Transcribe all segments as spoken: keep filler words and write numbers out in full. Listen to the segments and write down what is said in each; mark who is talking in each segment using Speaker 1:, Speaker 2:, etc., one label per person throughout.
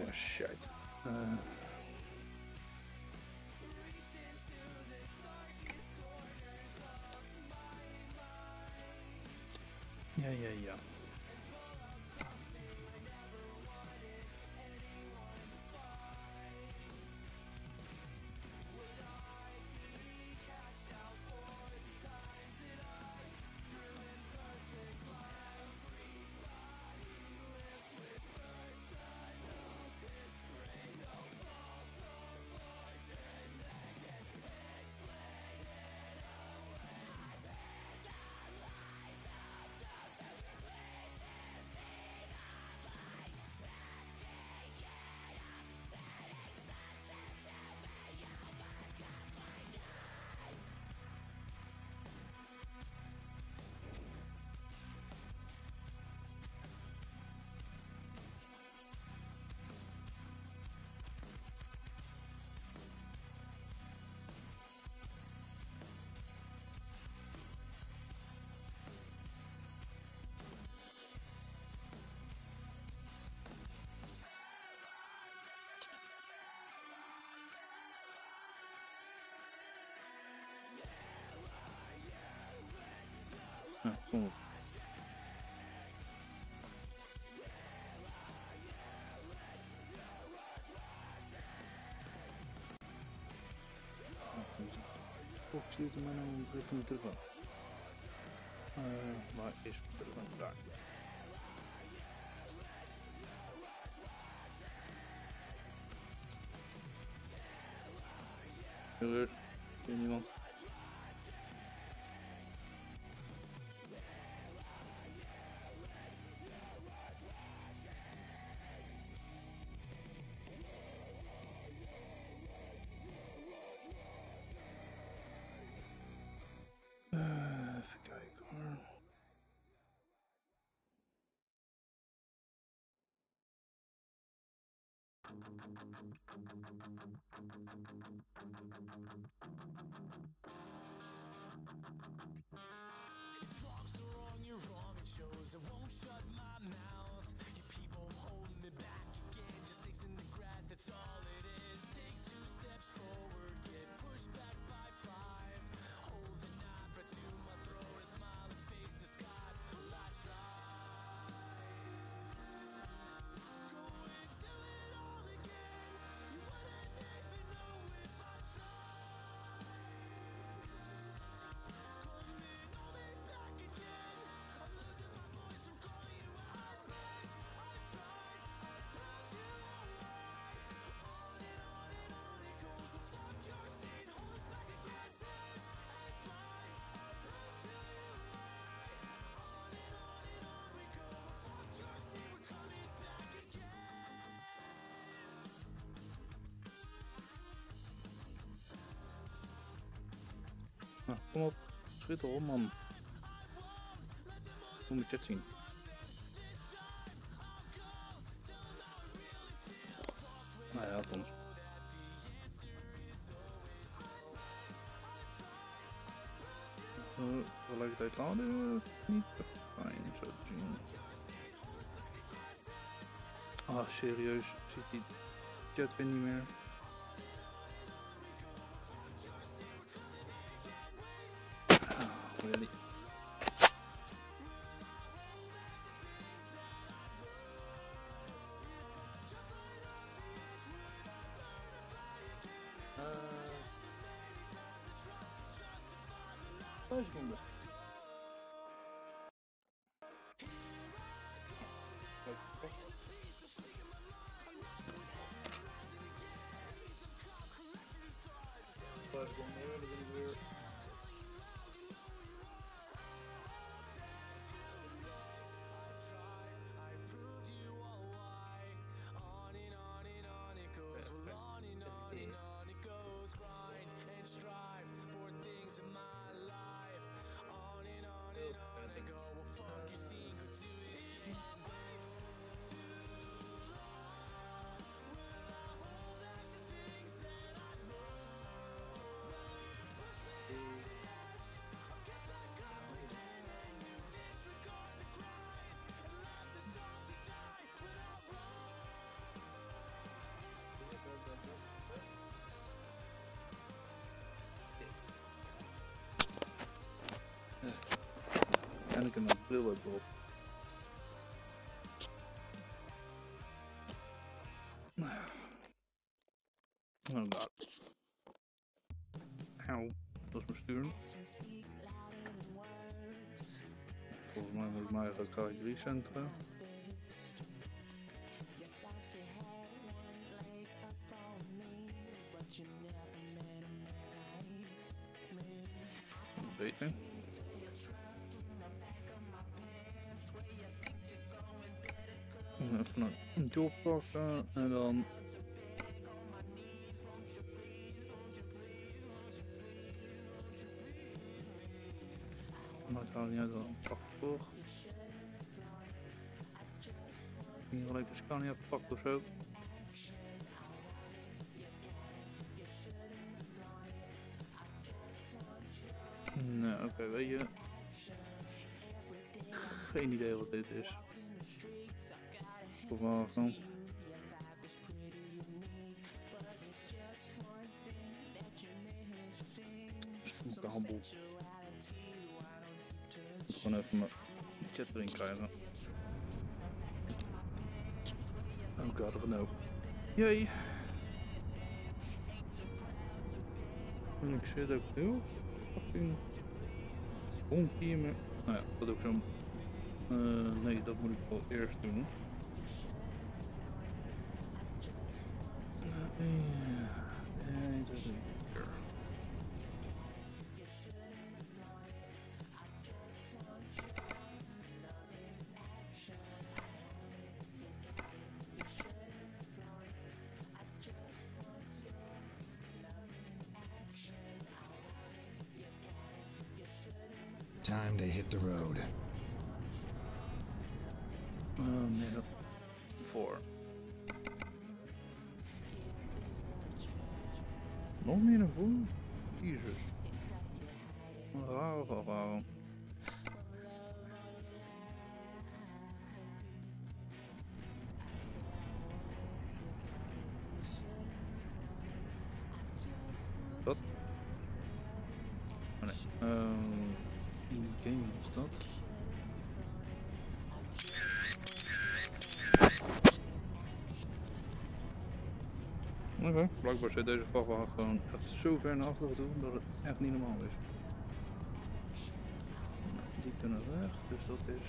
Speaker 1: Oh shit. Uh, yeah, yeah, yeah. Ah, kom op. Pô, preciso também não ver no intervalo. Ah, vai, este intervalo. Daar. Er is niemand. Uh, even kijken hoor. Nou, kom op. Schiet al, man. Hoe moet je het zien? Nou ja, dan. Uh, tegelijkertijd laden. Niet te fijn, zo te zien. Ah, serieus. Zit die chat weer niet meer? Ah, really? Vijf seconden. Vijf seconden, dan ben ik weer. En ik heb mijn bril ook op. Oh god. Auw, dat is mijn stuur. Volgens mij moet ik mij eigenlijk gelijk recenteren. Beter. Even een job pakken en dan maar het haalt niet uit, dan pak ik voor. Hier gelijk de Scania pakken of zo. Nee, oké, okay, weet je. Geen idee wat dit is. Verwacht dan. Kabel. Gewoon even mijn chat erin krijgen. Oh god, er nou. Jee. En ik zit ook heel fucking bonk hier met. Nou ja, dat ook zo. Uh, nee, dat moet ik wel eerst doen. Uh, uh, uh,
Speaker 2: Time to hit the road.
Speaker 1: Um, yeah. Four. Nog meer een voer? Jezus. Rauw, rauw, rauw. Wat? Oh nee. Um, in game was dat. Oké, okay. Blijkbaar zit deze vrachtwagen gewoon echt zo ver naar achteren toe dat het echt niet normaal is. Nou, die kunnen weg, dus dat is...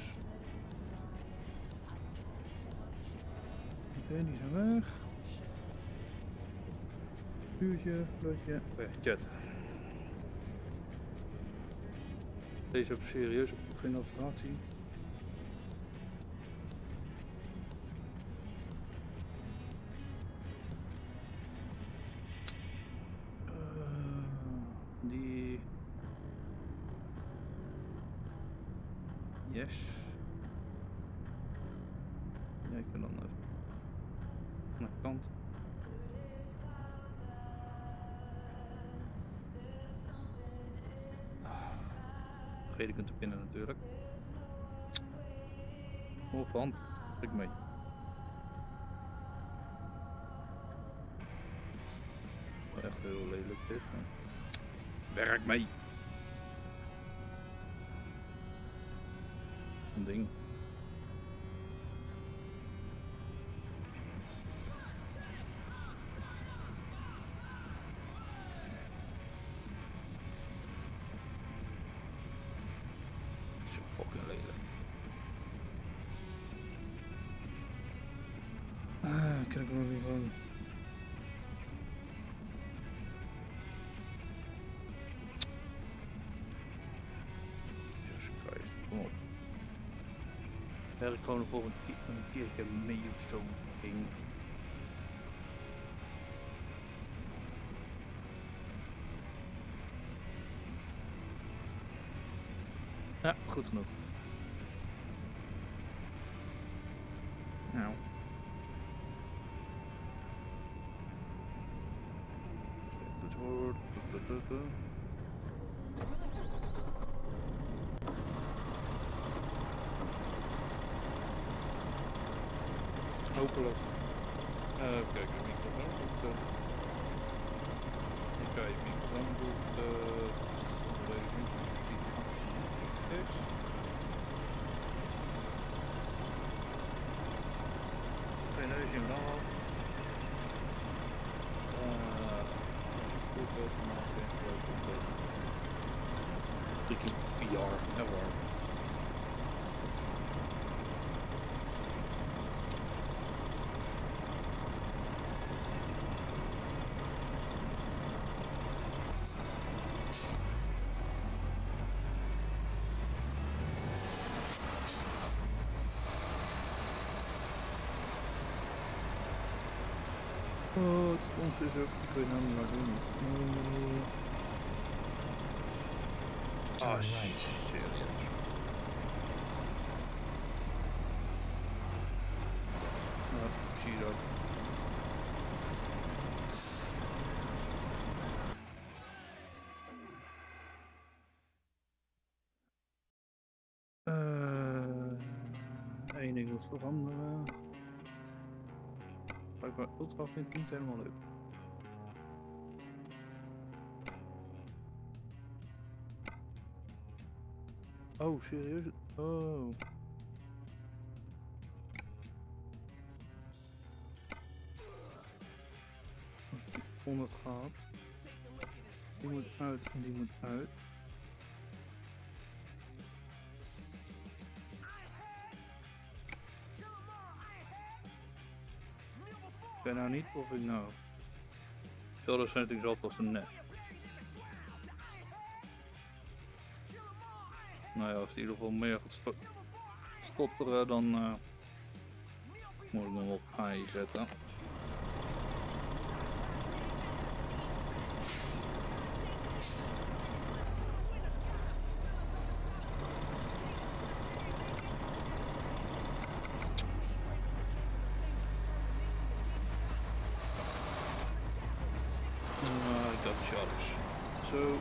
Speaker 1: Oké, okay, die zijn weg. Vuurtje, loodje, weg, chat. Deze heb serieus geen observatie. Die... Yes. Ja, ik kan dan even naar de kant. Vergeet ik hem te pinnen natuurlijk. Op hand, ik mee. Echt heel lelijk dit. Werk mee! Een ding. Zo fucking lelijk. Ah, kan ik hem weer gewoon... Werk gewoon de volgende keer een keertje mee of zo'n ding. Ja, goed genoeg. Nou. Toetsenbord. Hopelijk. Uh, kijk, de microfoon doet de... Ik kijk, de microfoon doet de... Deze is. zien we dan wel. Uh, goed maken. Freaking V R, ever. Oh, het stond dus ook. Ik weet nou niet wat doen. Uh... Ah,
Speaker 2: right.
Speaker 1: serieus. Nou, zie je dat. Uh, Eén ding moet veranderen. Blijkbaar ultra vind ik niet helemaal leuk. Oh, serieus? Oh. honderd gaat. Die moet uit en die moet uit. Ik weet nou niet of ik nou... Veel setting zal als een net. Nou ja, als die in ieder geval meer gaat sto stotteren, dan uh, moet ik hem op high zetten. Uh, ik got shots. Zo.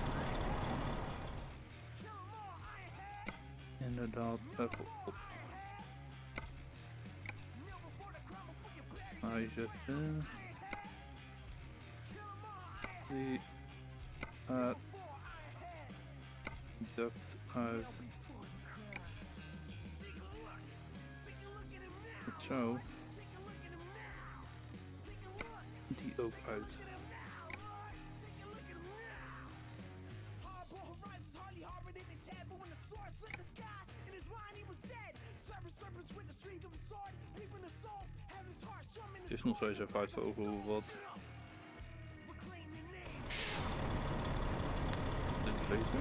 Speaker 1: Inderdaad, even op. Hij zetten. Die uit. Duct uit. Zo. Die ook uit. Het is nog steeds even uitvogelen wat dit beter.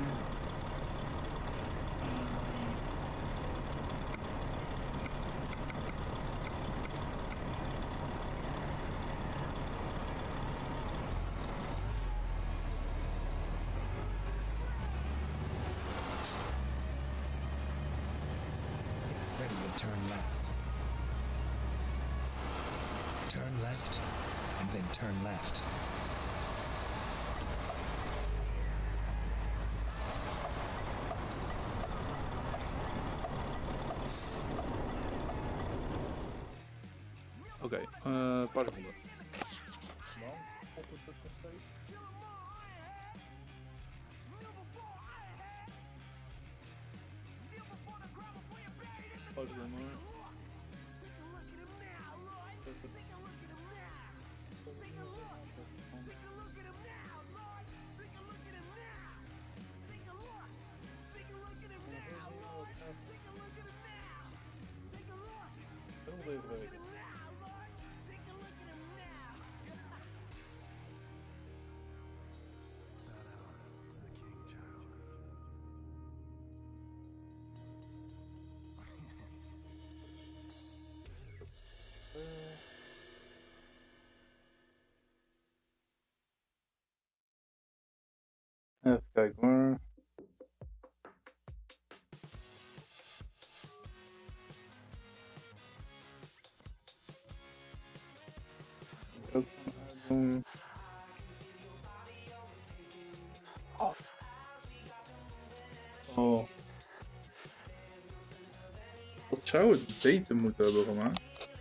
Speaker 2: Ready to turn left. Turn left, and then turn left.
Speaker 1: Oké, okay, uh, een paar seconden. Pas dan maar. Even kijken hoor. Ook doen. Oh. Oh. Wat zou het beter moeten hebben gemaakt?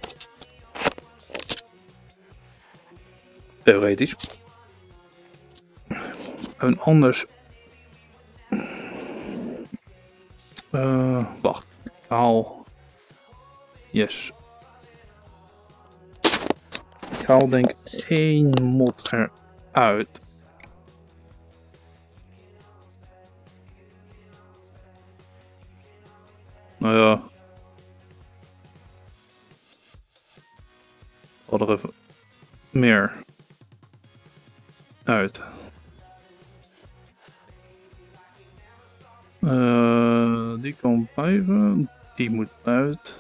Speaker 1: Theoretisch. En anders. Uh, wacht. Haal. Yes. Ik haal denk ik één mod eruit. Nou ja. Ik haal er even meer uit. Uh, die kan blijven. Die moet uit.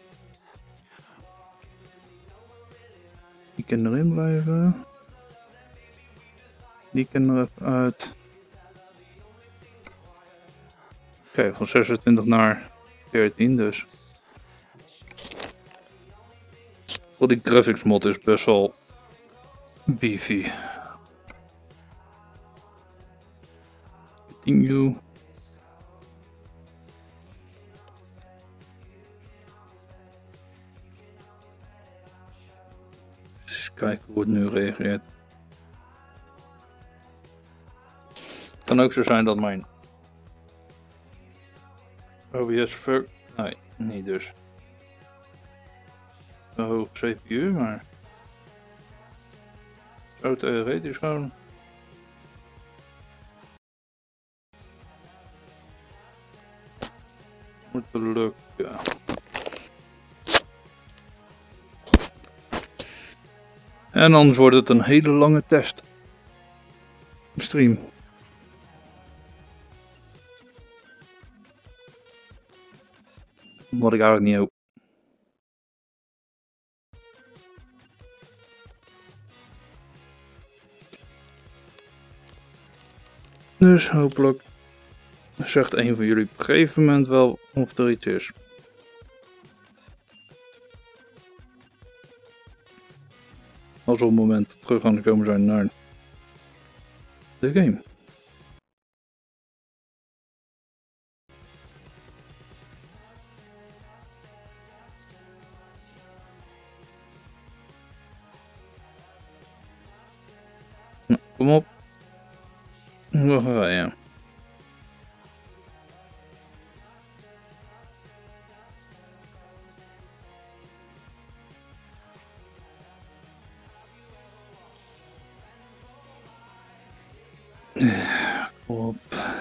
Speaker 1: Die kan erin blijven. Die kan er even uit. Oké, okay, van zesentwintig naar veertien dus. Voor die graphics mod is best wel beefy. Continue. Eens kijken hoe het nu reageert. Het kan ook zo zijn dat mijn O B S fuck. Nee, niet dus. Een hoog C P U, maar zo theoretisch gewoon. Moet lukken. En anders wordt het een hele lange test. Stream. Wat ik eigenlijk niet hoop. Dus hopelijk zegt een van jullie op een gegeven moment wel of er iets is. Als we op het moment terug aan het komen zijn naar de game. Nou, kom op. We gaan rijden. Kom op.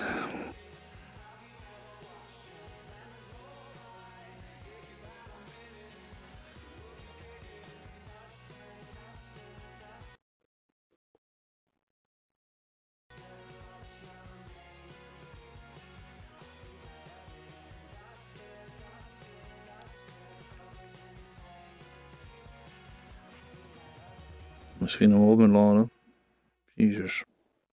Speaker 1: Misschien nog op met laden. Jezus.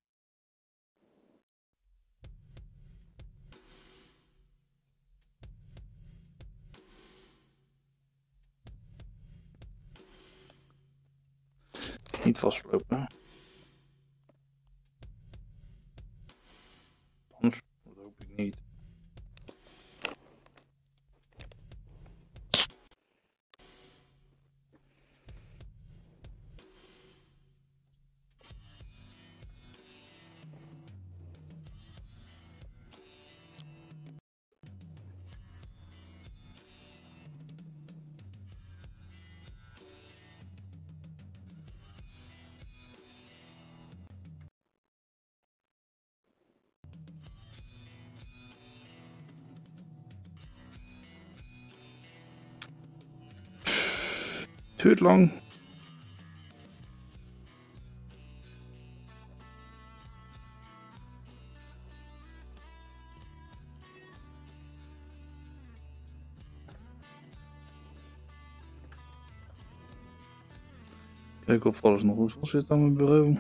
Speaker 1: Niet vastlopen. Anders, dat hoop ik niet. Het duurt lang. Kijk of alles nog goed zit aan mijn bureau.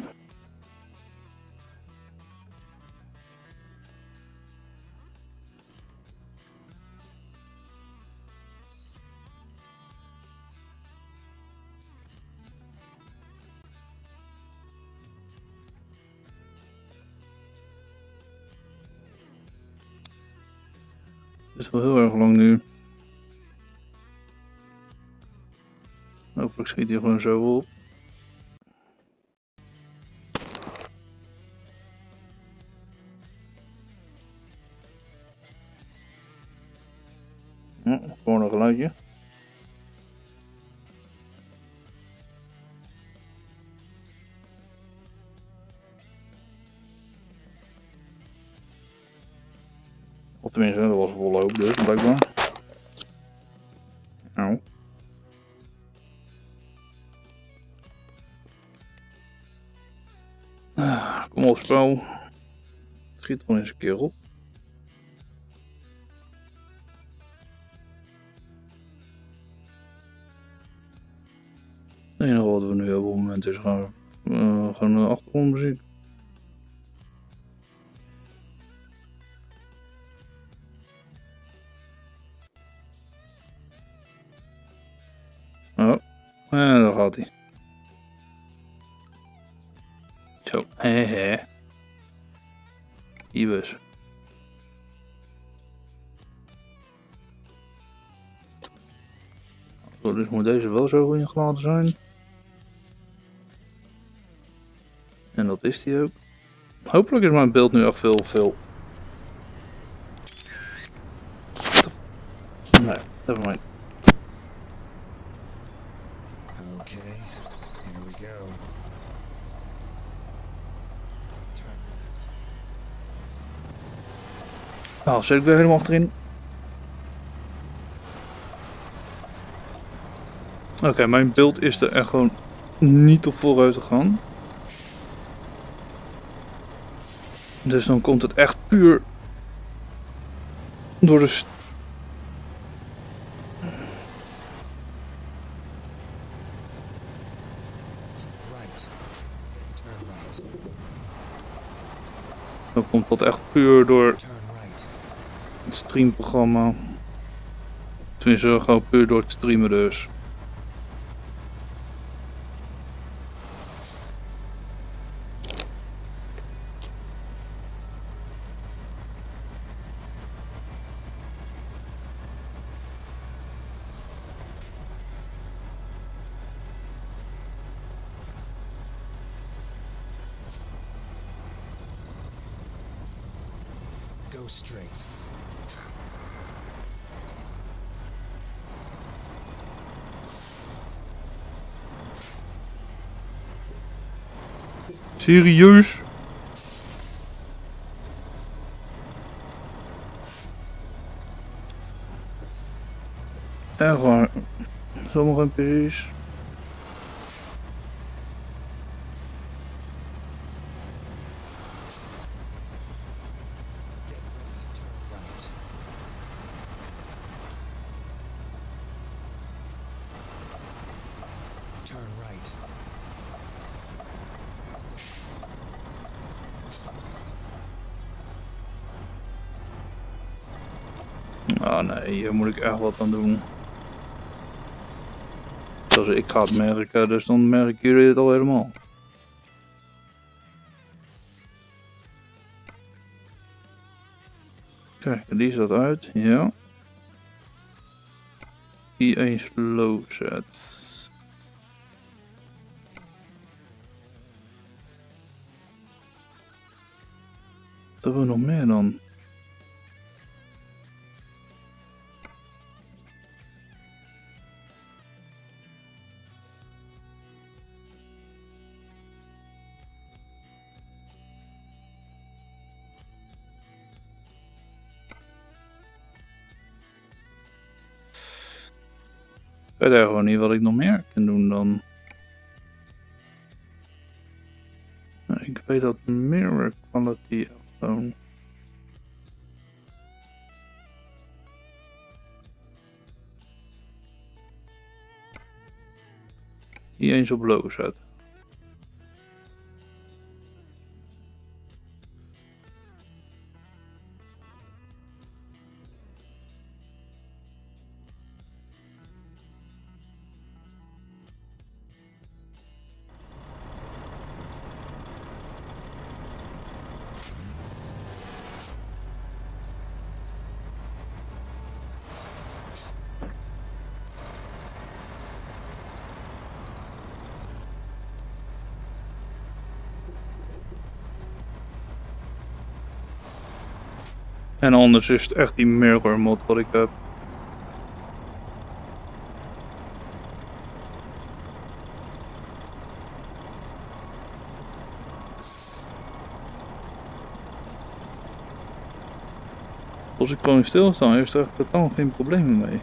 Speaker 1: Het is wel heel erg lang nu. Hopelijk schiet hij gewoon zo op. Ja, gewoon een geluidje. tenminste, dat was volle hoop dus, blijkbaar. Nou. Ah, kom op, spel. Schiet gewoon eens een keer op. Het enige wat we nu hebben op het moment is gewoon, uh, gewoon een achtergrondmuziek. Oh, en daar gaat hij. Zo, hehe. Hier was. Zo, dus moet deze wel zo ingeladen zijn. En dat is die ook. Hopelijk is mijn beeld nu echt veel, veel. Nee, never mind.
Speaker 2: Okay, here we go. Turn left.
Speaker 1: Nou, zit ik weer helemaal achterin. Oké, okay, mijn beeld is er echt gewoon niet op vooruit gegaan. Dus dan komt het echt puur door de... St
Speaker 2: Right. Turn right.
Speaker 1: dan komt dat echt puur door
Speaker 2: Turn right.
Speaker 1: het streamprogramma. Tenminste, gewoon puur door het streamen dus.
Speaker 2: Go straight.
Speaker 1: Serieus? Echt waar. Sommige N P C's.
Speaker 2: Turn right.
Speaker 1: Ah nee, hier moet ik echt wat aan doen. Zoals ik ga het merken, dus dan merken jullie het al helemaal. Kijk, die staat uit, ja. Die eens low set. Wat hebben we nog meer dan? Ik weet eigenlijk niet wat ik nog meer kan doen dan. Nou, ik weet dat mirror quality gewoon. Hier eens op low zet. En anders is het echt die mirror mod wat ik heb. Als ik gewoon stilstaan, is er echt totaal geen probleem mee.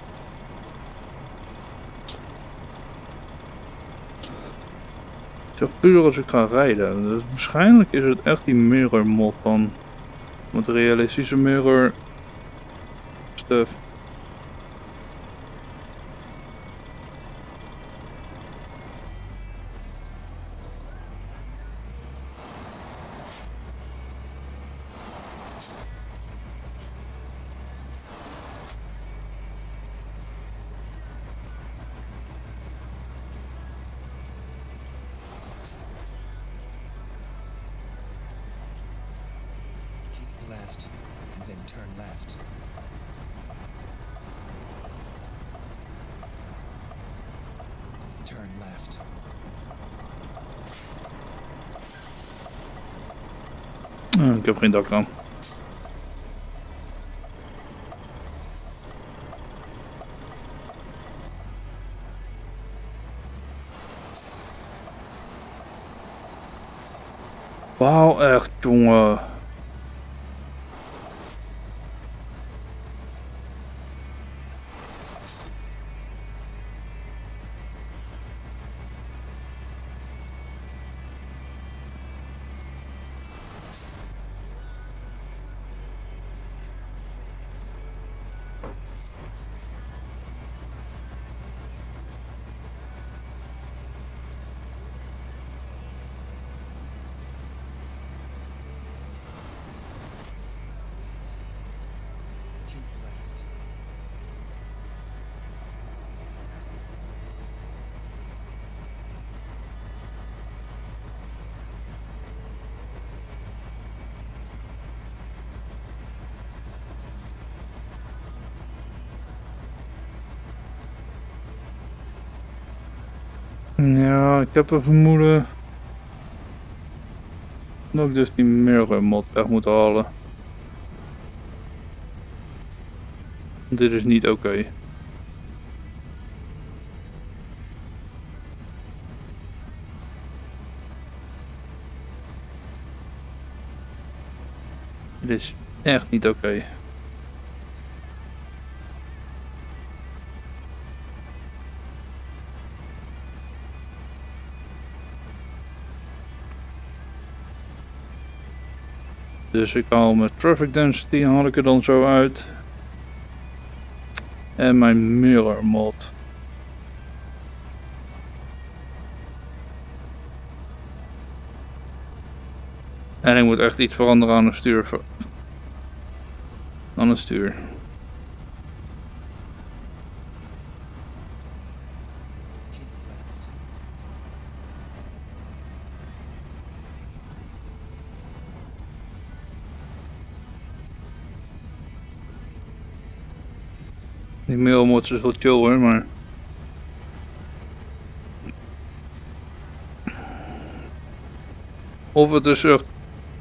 Speaker 1: Zeg puur als ik ga rijden. Dus waarschijnlijk is het echt die mirror mod dan. Met realistische mirror stuff.
Speaker 2: Left, and then turn left. Turn left.
Speaker 1: Ah, ik heb geen dakraam. Wauw, echt jongen. Ja, ik heb een vermoeden dat ik dus die mirror mod weg moet halen. Dit is niet oké. Okay. Dit is echt niet oké. Okay. Dus ik haal mijn traffic density, haal ik er dan zo uit. En mijn mirror mod. En ik moet echt iets veranderen aan het stuur. Aan het stuur. Die mirror mod is wel chill hoor, maar... Of het is echt...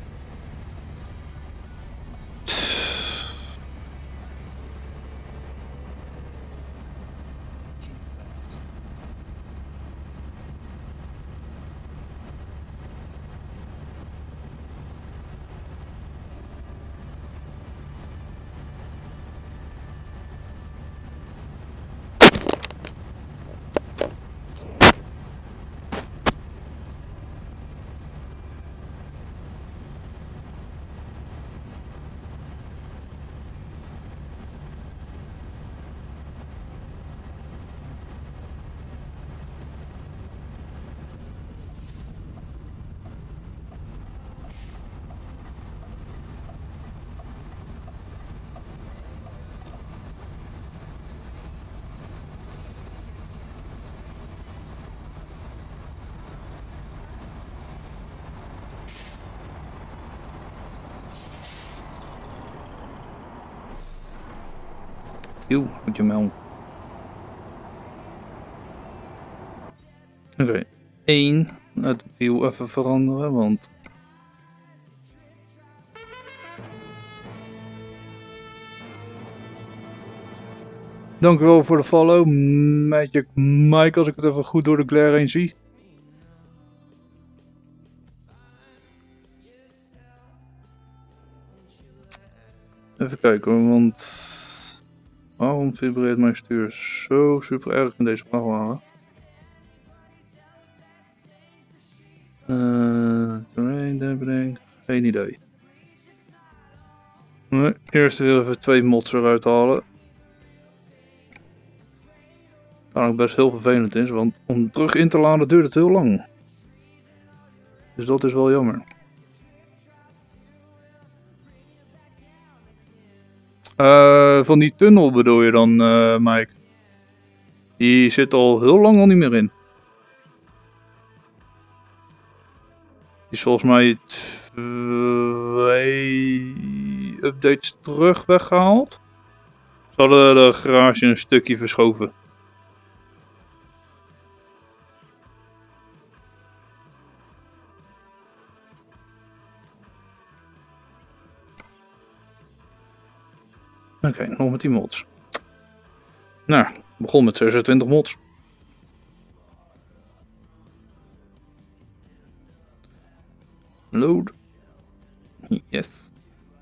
Speaker 1: Eeuw, moet je melden. Oké, okay. één. Het wiel even veranderen, want... Dankjewel voor de follow, Magic Mike, als ik het even goed door de glare heen zie. Even kijken hoor, want waarom vibreert mijn stuur zo super erg in deze vrachtwagen? Uh, terrain dampening, geen idee. Nee, eerst weer even twee mods eruit halen. Waar ook best heel vervelend is, want om terug in te laden duurt het heel lang. Dus dat is wel jammer. Uh, van die tunnel bedoel je dan, uh, Mike? Die zit al heel lang al niet meer in. Die is volgens mij twee updates terug weggehaald. Ze hadden de garage een stukje verschoven. Oké, okay, nog met die mods. Nou, begon met zesentwintig mods. Load. Yes.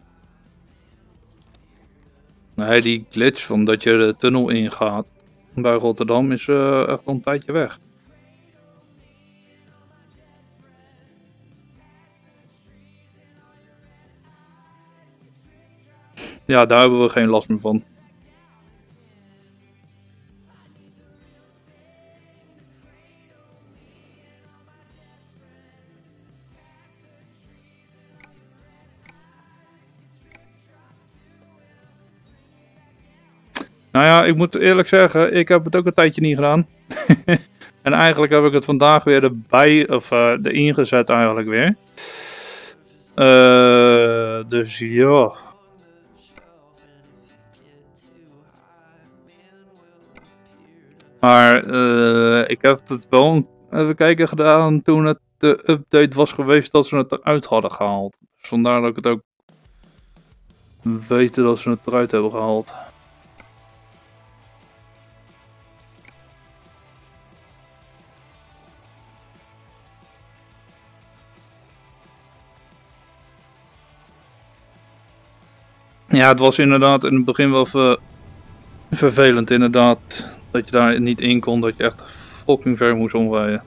Speaker 1: Nee, die glitch van dat je de tunnel ingaat bij Rotterdam is uh, echt al een tijdje weg. Ja, daar hebben we geen last meer van. Nou ja, ik moet eerlijk zeggen, ik heb het ook een tijdje niet gedaan. En eigenlijk heb ik het vandaag weer erbij, of uh, erin gezet eigenlijk weer. Uh, dus ja. Maar uh, ik heb het wel even kijken gedaan toen het de update was geweest dat ze het eruit hadden gehaald. Dus vandaar dat ik het ook weet dat ze het eruit hebben gehaald. Ja, het was inderdaad in het begin wel ver, vervelend inderdaad. Dat je daar niet in kon, dat je echt fucking ver moest omrijden.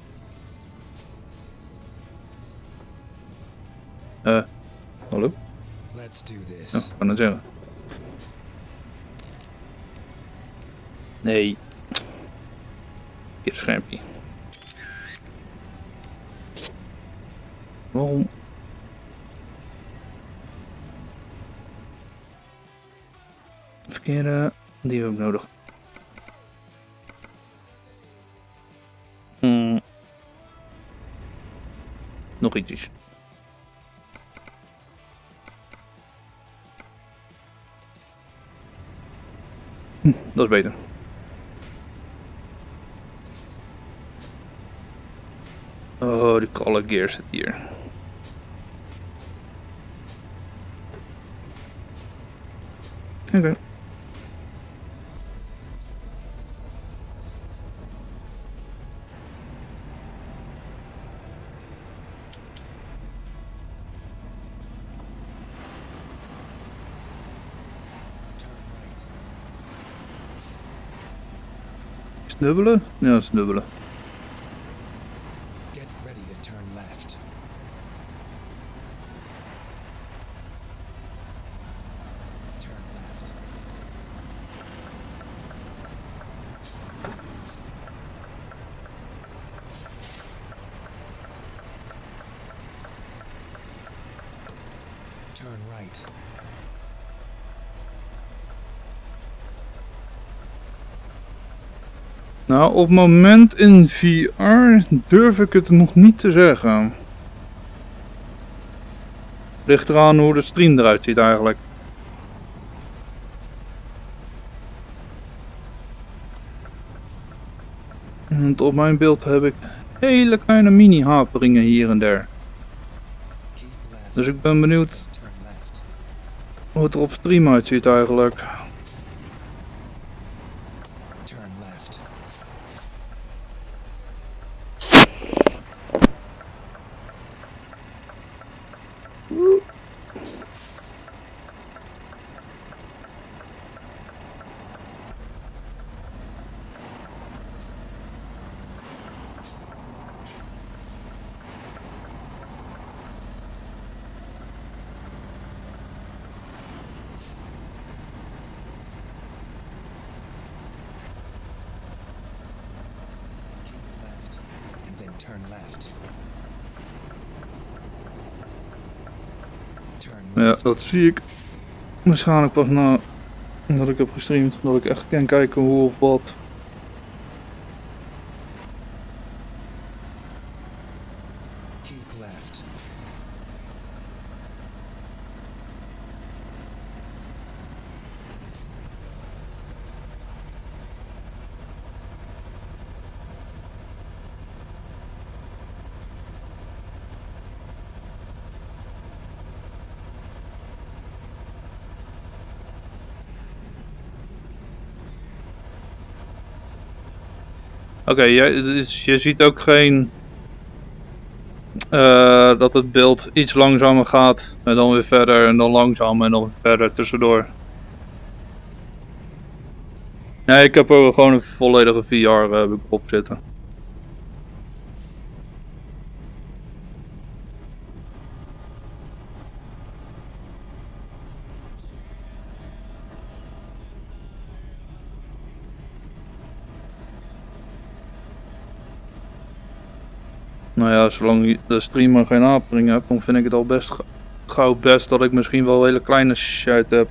Speaker 1: Eh, uh, hallo?
Speaker 2: Let's do this.
Speaker 1: Ja, ik kan het zeggen. Nee. Hier schermpje. Waarom? Verkeerde, die heb ik nodig. Hmm. Nog ietsjes. Hm, dat is beter. Oh, die color gear zit hier. Oké. Okay. Dubbelen? Ja, dat is dubbelen.
Speaker 2: Get ready to turn left. Turn left. Turn right.
Speaker 1: Nou, op het moment in V R durf ik het nog niet te zeggen. Ligt eraan hoe de stream eruit ziet eigenlijk. Want op mijn beeld heb ik hele kleine mini haperingen hier en daar. Dus ik ben benieuwd hoe het er op stream uitziet eigenlijk.
Speaker 2: turn left. Turn
Speaker 1: Ja,
Speaker 2: left.
Speaker 1: dat zie ik waarschijnlijk pas na dat ik heb gestreamd. Dat ik echt kan kijken hoe of wat.
Speaker 2: Keep left.
Speaker 1: Oké, okay, dus je ziet ook geen uh, dat het beeld iets langzamer gaat en dan weer verder en dan langzamer en dan weer verder tussendoor. Nee, ik heb er gewoon een volledige V R uh, op zitten. Nou ja, zolang de streamer geen hapering hebt, dan vind ik het al best gauw best dat ik misschien wel hele kleine shit heb.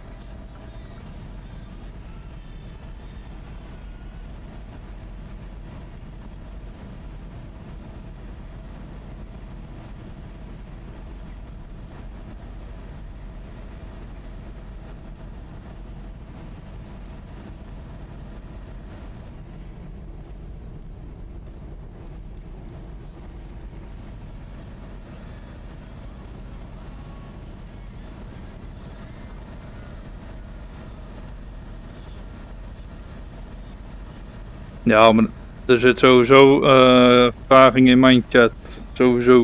Speaker 1: Ja, maar er zit sowieso uh, vraging in mijn chat. Sowieso.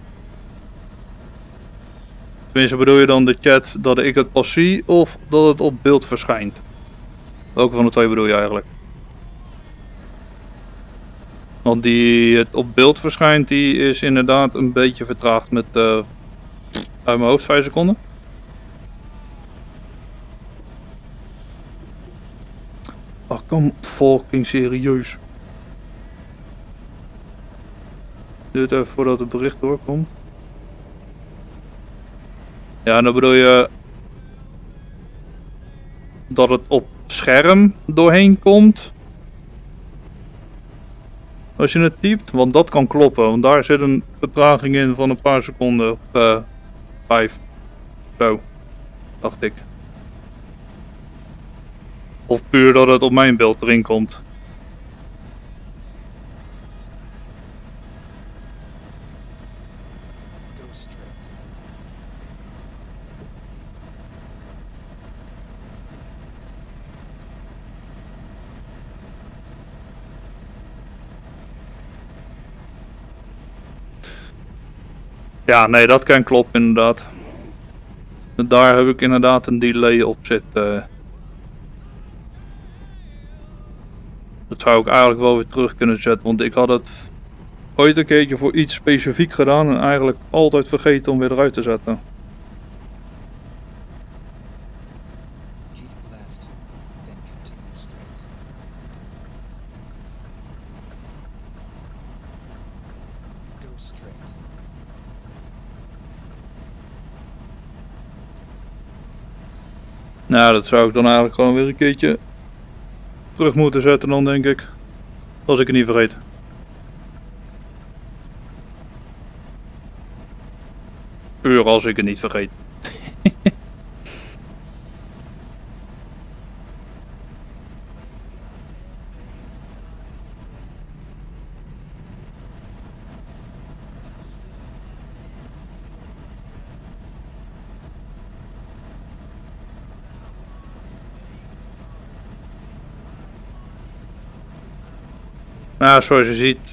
Speaker 1: Tenminste, bedoel je dan de chat dat ik het pas zie of dat het op beeld verschijnt? Welke van de twee bedoel je eigenlijk? Want die het op beeld verschijnt, die is inderdaad een beetje vertraagd met uh, uit mijn hoofd vijf seconden. Oh, kom fucking serieus. Duurt even voordat het bericht doorkomt. Ja, dan bedoel je dat het op scherm doorheen komt als je het typt, want dat kan kloppen, want daar zit een vertraging in van een paar seconden of uh, vijf. Zo, dacht ik. Of puur dat het op mijn beeld erin komt. Ja, nee, dat kan kloppen inderdaad. Daar heb ik inderdaad een delay op zitten. Dat zou ik eigenlijk wel weer terug kunnen zetten, want ik had het ooit een keertje voor iets specifiek gedaan en eigenlijk altijd vergeten om weer eruit te zetten. Nou, dat zou ik dan eigenlijk gewoon weer een keertje terug moeten zetten dan, denk ik. Als ik het niet vergeet. Puur als ik het niet vergeet. Nou, zoals je ziet,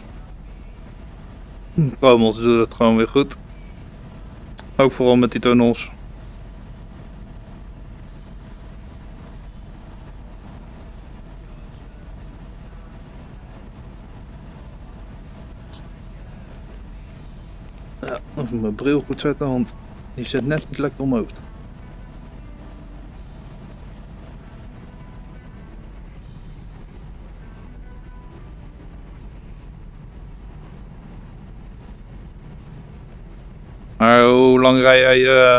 Speaker 1: Promos doet het gewoon weer goed. Ook vooral met die tunnels. Ja, even mijn bril goed zetten, want die zit net niet lekker om mijn hoofd. Maar hoe lang rij jij uh,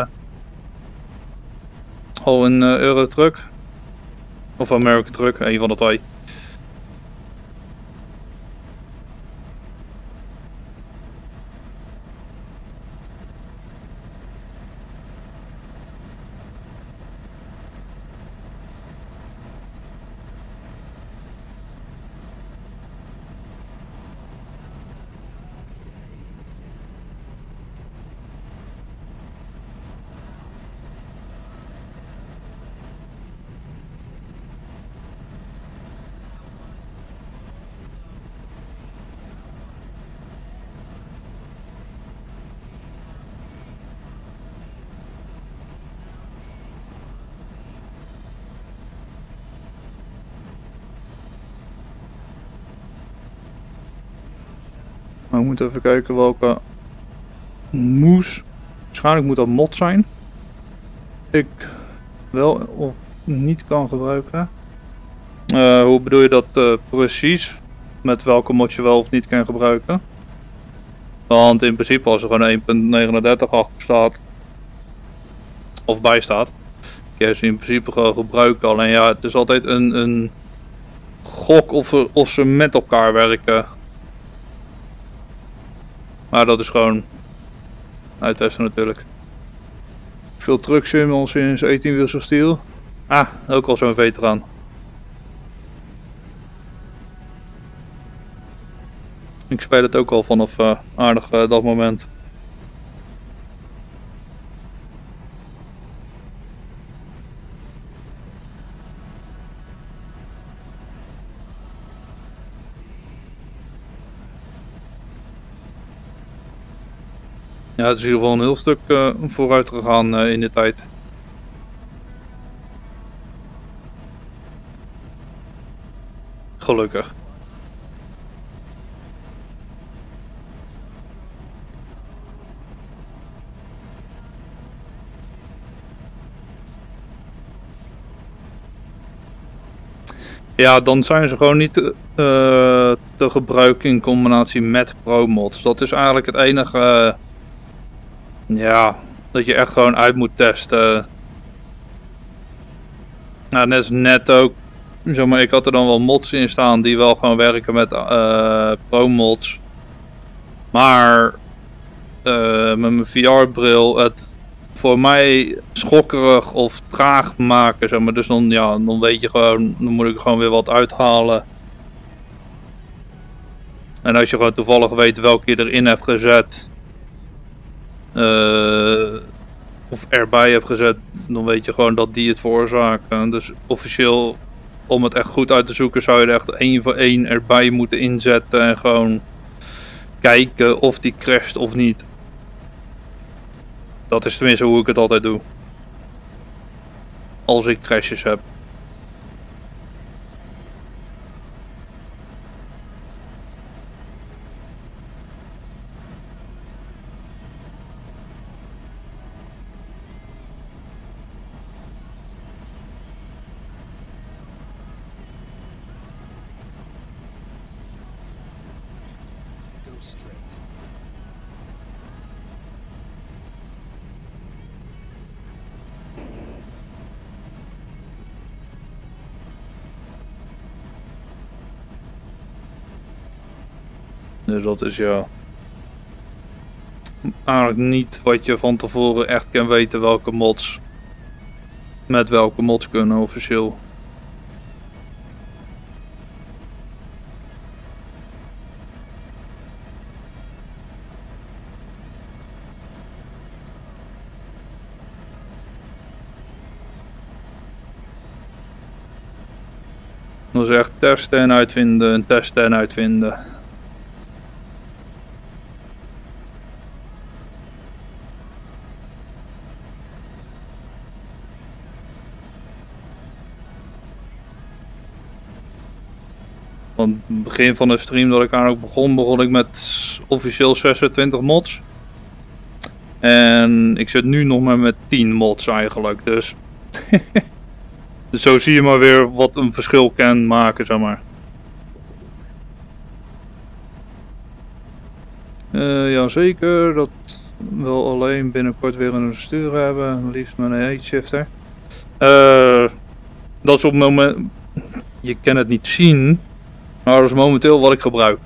Speaker 1: al een uh, Eurotruck? Of American Truck, een van de twee. Nou, we moeten even kijken welke moes. Waarschijnlijk moet dat mot zijn. Ik wel of niet kan gebruiken. Uh, hoe bedoel je dat uh, precies? Met welke mod je wel of niet kan gebruiken? Want in principe als er gewoon één punt negenendertig achter staat. Of bij staat. Kun je ze in principe gewoon gebruiken. Alleen ja, het is altijd een, een gok of, of ze met elkaar werken. Maar dat is gewoon uittesten natuurlijk. Veel truck sim al sinds achttien Wheels of Steel. Ah, ook al zo'n veteraan. Ik speel het ook al vanaf uh, aardig uh, dat moment. Ja, het is in ieder geval een heel stuk uh, vooruit gegaan uh, in de tijd. Gelukkig. Ja, dan zijn ze gewoon niet uh, te gebruiken in combinatie met pro-mods. Dat is eigenlijk het enige... Uh, Ja, dat je echt gewoon uit moet testen. Nou, net, net ook, zeg maar, ik had er dan wel mods in staan die wel gewoon werken met uh, pro-mods. Maar uh, met mijn V R-bril het voor mij schokkerig of traag maken, zeg maar. Dus dan, ja, dan weet je gewoon, dan moet ik er gewoon weer wat uithalen. En als je gewoon toevallig weet welke je erin hebt gezet... Uh, of erbij heb gezet, dan weet je gewoon dat die het veroorzaken. Dus officieel, om het echt goed uit te zoeken, zou je er echt één voor één erbij moeten inzetten en gewoon kijken of die crasht of niet. Dat is tenminste hoe ik het altijd doe. Als ik crashes heb. Dus dat is ja eigenlijk niet wat je van tevoren echt kan weten welke mods met welke mods kunnen officieel. Dat is echt testen en uitvinden en testen en uitvinden. Want het begin van de stream dat ik aan ook begon, begon ik met officieel zesentwintig mods. En ik zit nu nog maar met tien mods eigenlijk, dus... Dus zo zie je maar weer wat een verschil kan maken, zeg maar. Uh, Jazeker, dat wil alleen binnenkort weer een stuur hebben, liefst met een heat shifter. Uh, dat is op het moment, je kan het niet zien, maar dat is momenteel wat ik gebruik.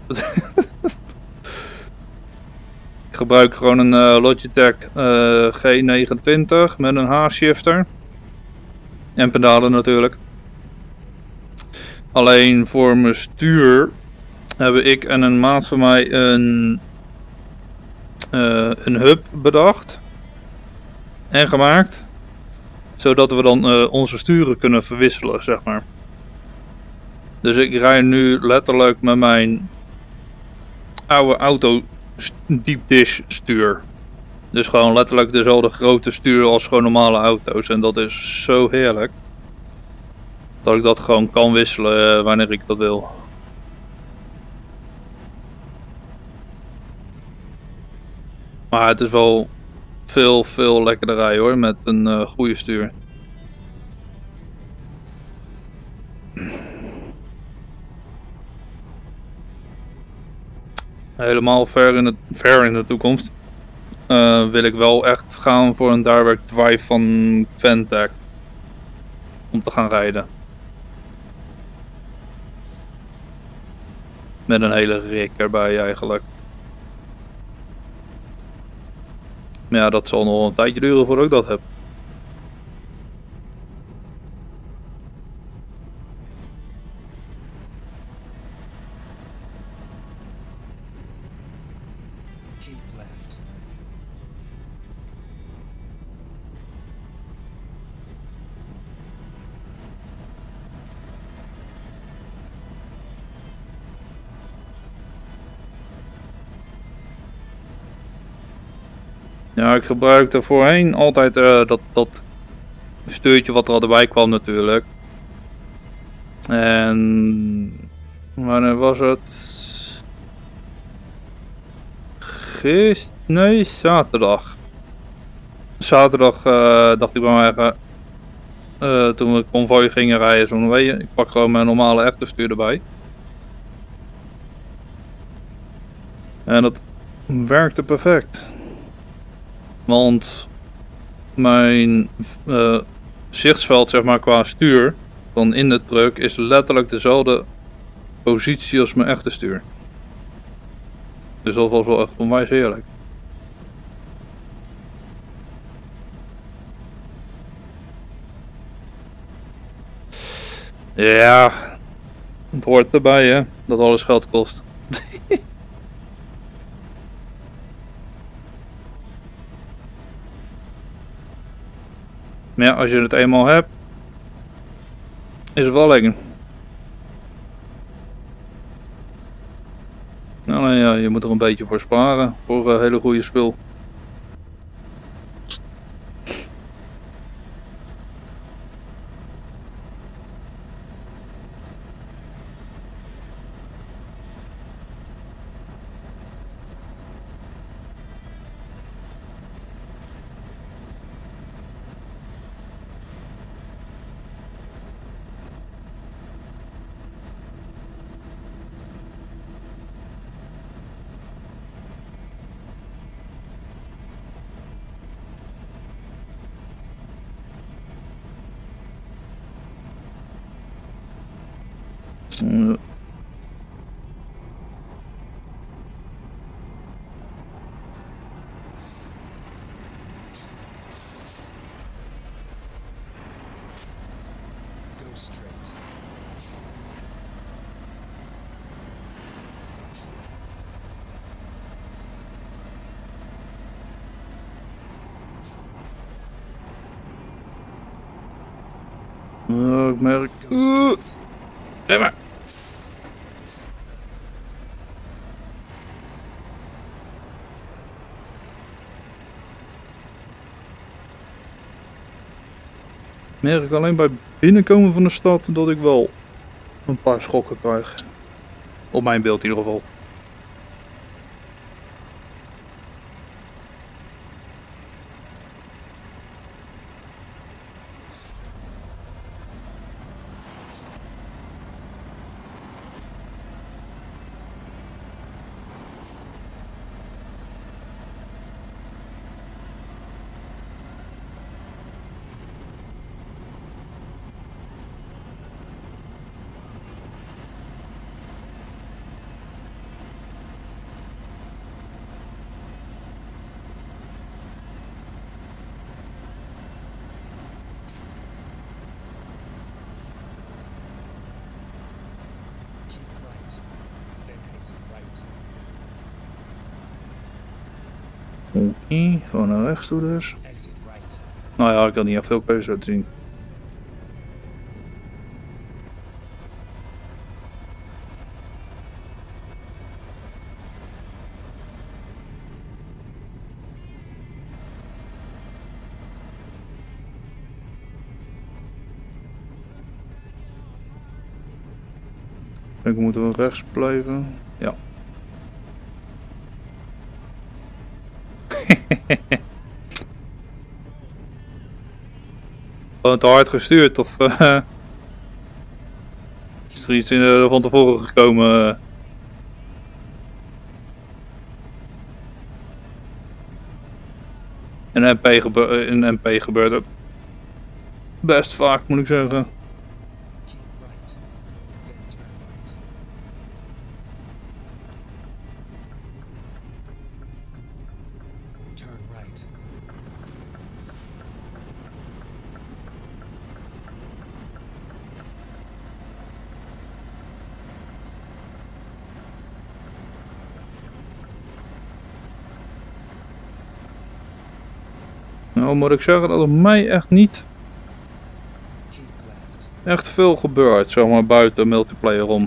Speaker 1: Ik gebruik gewoon een uh, Logitech uh, G negenentwintig met een H-shifter. En pedalen natuurlijk. Alleen voor mijn stuur hebben ik en een maat van mij een, uh, een hub bedacht. En gemaakt. Zodat we dan uh, onze sturen kunnen verwisselen, zeg maar. Dus ik rij nu letterlijk met mijn oude auto deep dish stuur. Dus gewoon letterlijk dezelfde grote stuur als gewoon normale auto's. En dat is zo heerlijk. Dat ik dat gewoon kan wisselen uh, wanneer ik dat wil. Maar het is wel veel, veel lekkerder rijden hoor, met een uh, goede stuur. Helemaal ver in de, ver in de toekomst uh, wil ik wel echt gaan voor een direct drive van Ventec. Om te gaan rijden. Met een hele rik erbij eigenlijk. Maar ja, dat zal nog een tijdje duren voordat ik dat heb. Ja, ik gebruikte voorheen altijd uh, dat, dat stuurtje wat er al erbij kwam natuurlijk. En wanneer was het? Gist? Nee, zaterdag. Zaterdag uh, dacht ik bij mij eigen, uh, toen we konvooi gingen rijden, zo'n weet je, ik pak gewoon mijn normale echte stuur erbij. En dat werkte perfect. Want mijn uh, zichtsveld, zeg maar, qua stuur van in de truck is letterlijk dezelfde positie als mijn echte stuur. Dus dat was wel echt onwijs heerlijk. Ja, het hoort erbij hè, dat alles geld kost. Maar ja, als je het eenmaal hebt, is het wel lekker. Nou ja, je moet er een beetje voor sparen, voor een hele goede spul. Uh. Uh, ik merk... Uh. Hey, maar. Merk ik alleen bij binnenkomen van de stad dat ik wel een paar schokken krijg. Op mijn beeld in ieder geval. Oké, gewoon naar rechts toe dus.
Speaker 2: Exit right.
Speaker 1: Nou ja, ik had niet echt veel keuze te zien. Ik moeten we rechts blijven. Ja. Gewoon te hard gestuurd of uh, is er iets in, uh, van tevoren gekomen? In M P, gebe in M P gebeurt het best vaak, moet ik zeggen.
Speaker 2: Keep right. Then turn right. Turn right.
Speaker 1: Nou moet ik zeggen dat er mij echt niet
Speaker 2: Keep left.
Speaker 1: echt veel gebeurt, zeg maar buiten multiplayer om.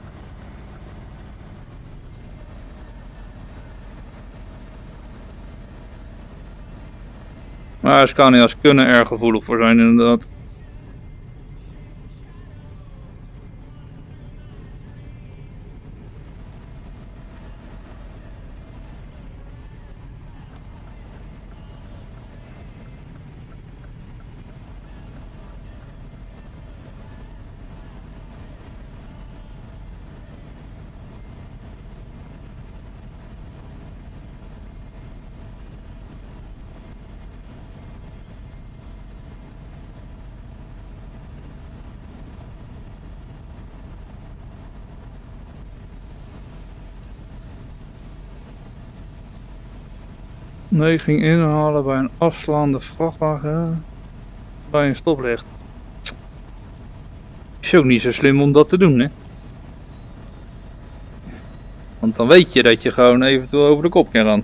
Speaker 1: Maar Scania's kunnen er gevoelig voor zijn inderdaad. Nee, ik ging inhalen bij een afslaande vrachtwagen bij een stoplicht. Is ook niet zo slim om dat te doen, hè? Want dan weet je dat je gewoon eventueel over de kop kan gaan.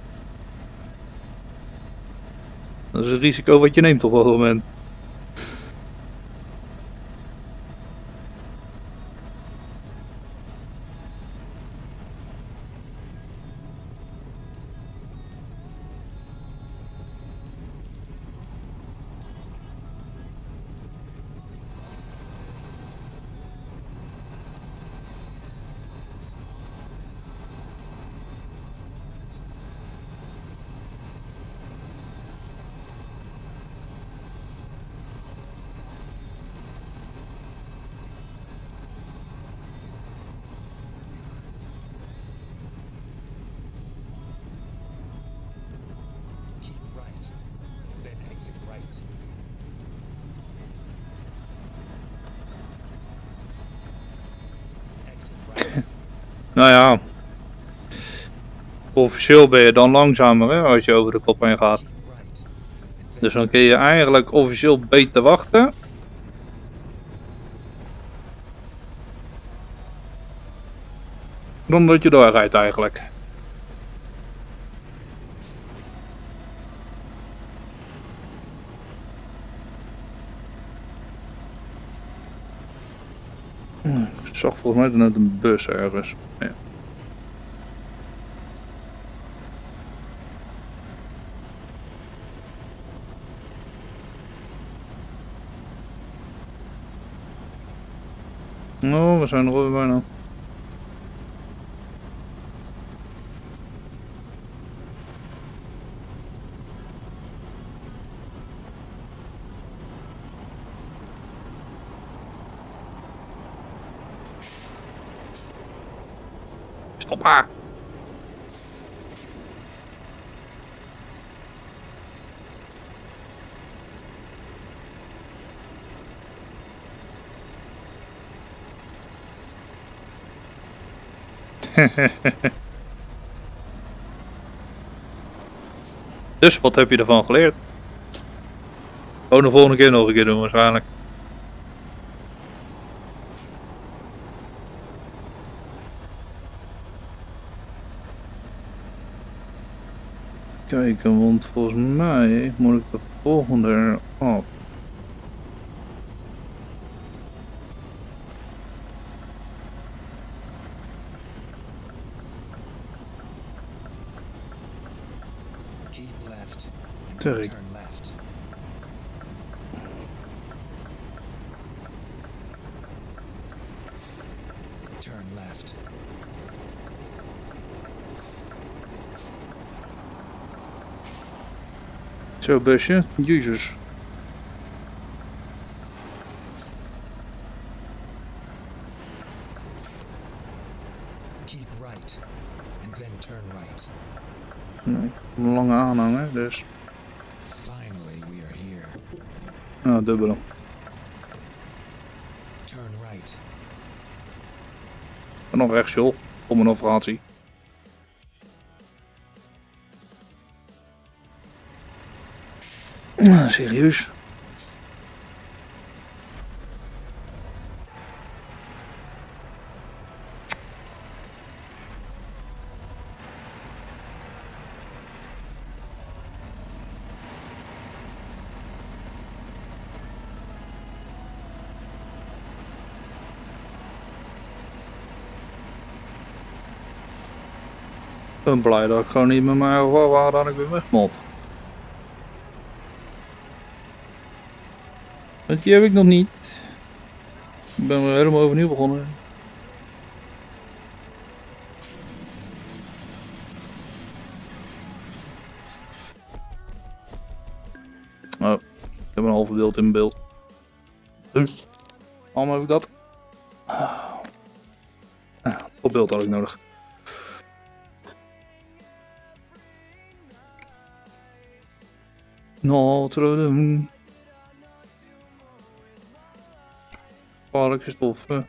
Speaker 1: Dat is een risico wat je neemt op dat moment.
Speaker 2: Keep right. Then exit right. Exit right.
Speaker 1: Nou ja. Officieel ben je dan langzamer, hè, als je over de kop heen gaat.
Speaker 2: Keep right.
Speaker 1: Dus dan kun je eigenlijk officieel beter wachten. Dan dat je doorrijdt eigenlijk. Ik zag volgens mij net een bus ergens. Ja. Oh, we zijn er alweer bijna. Stop maar! Dus wat heb je ervan geleerd? Gewoon de volgende keer nog een keer doen waarschijnlijk. kijken, want volgens mij moet ik de volgende af.
Speaker 2: Keep left and
Speaker 1: Zeg
Speaker 2: then
Speaker 1: ik.
Speaker 2: turn left. Turn left.
Speaker 1: Zo, busje. Jezus.
Speaker 2: Keep right and then turn right.
Speaker 1: Nee, ik heb een lange aanhanger, dus.
Speaker 2: Finally, we are here.
Speaker 1: Nou, dubbele.
Speaker 2: Turn right.
Speaker 1: En nog rechts, joh. Om een operatie. Ah, serieus? Ik ben blij dat ik gewoon niet met mijn eigen waar dat ik weer weg moet. Want die heb ik nog niet. Ik ben weer helemaal overnieuw begonnen. Oh, ik heb een halve beeld in mijn beeld. Dus, waarom heb ik dat? Ah, op beeld had ik nodig. Notre Dame. Gevaarlijke stoffen.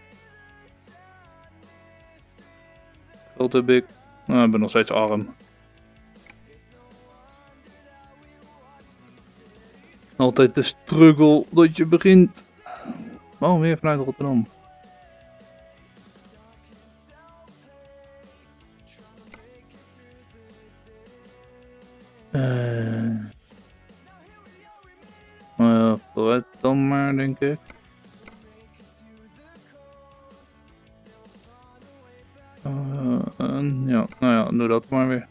Speaker 1: Veel te big. Nou, ik ben nog steeds arm. Altijd de struggle dat je begint. Waarom weer vanuit Rotterdam? Eh. Nou ja, vooruit dan maar, denk ik. Uh, en ja, nou ja, doe dat maar weer.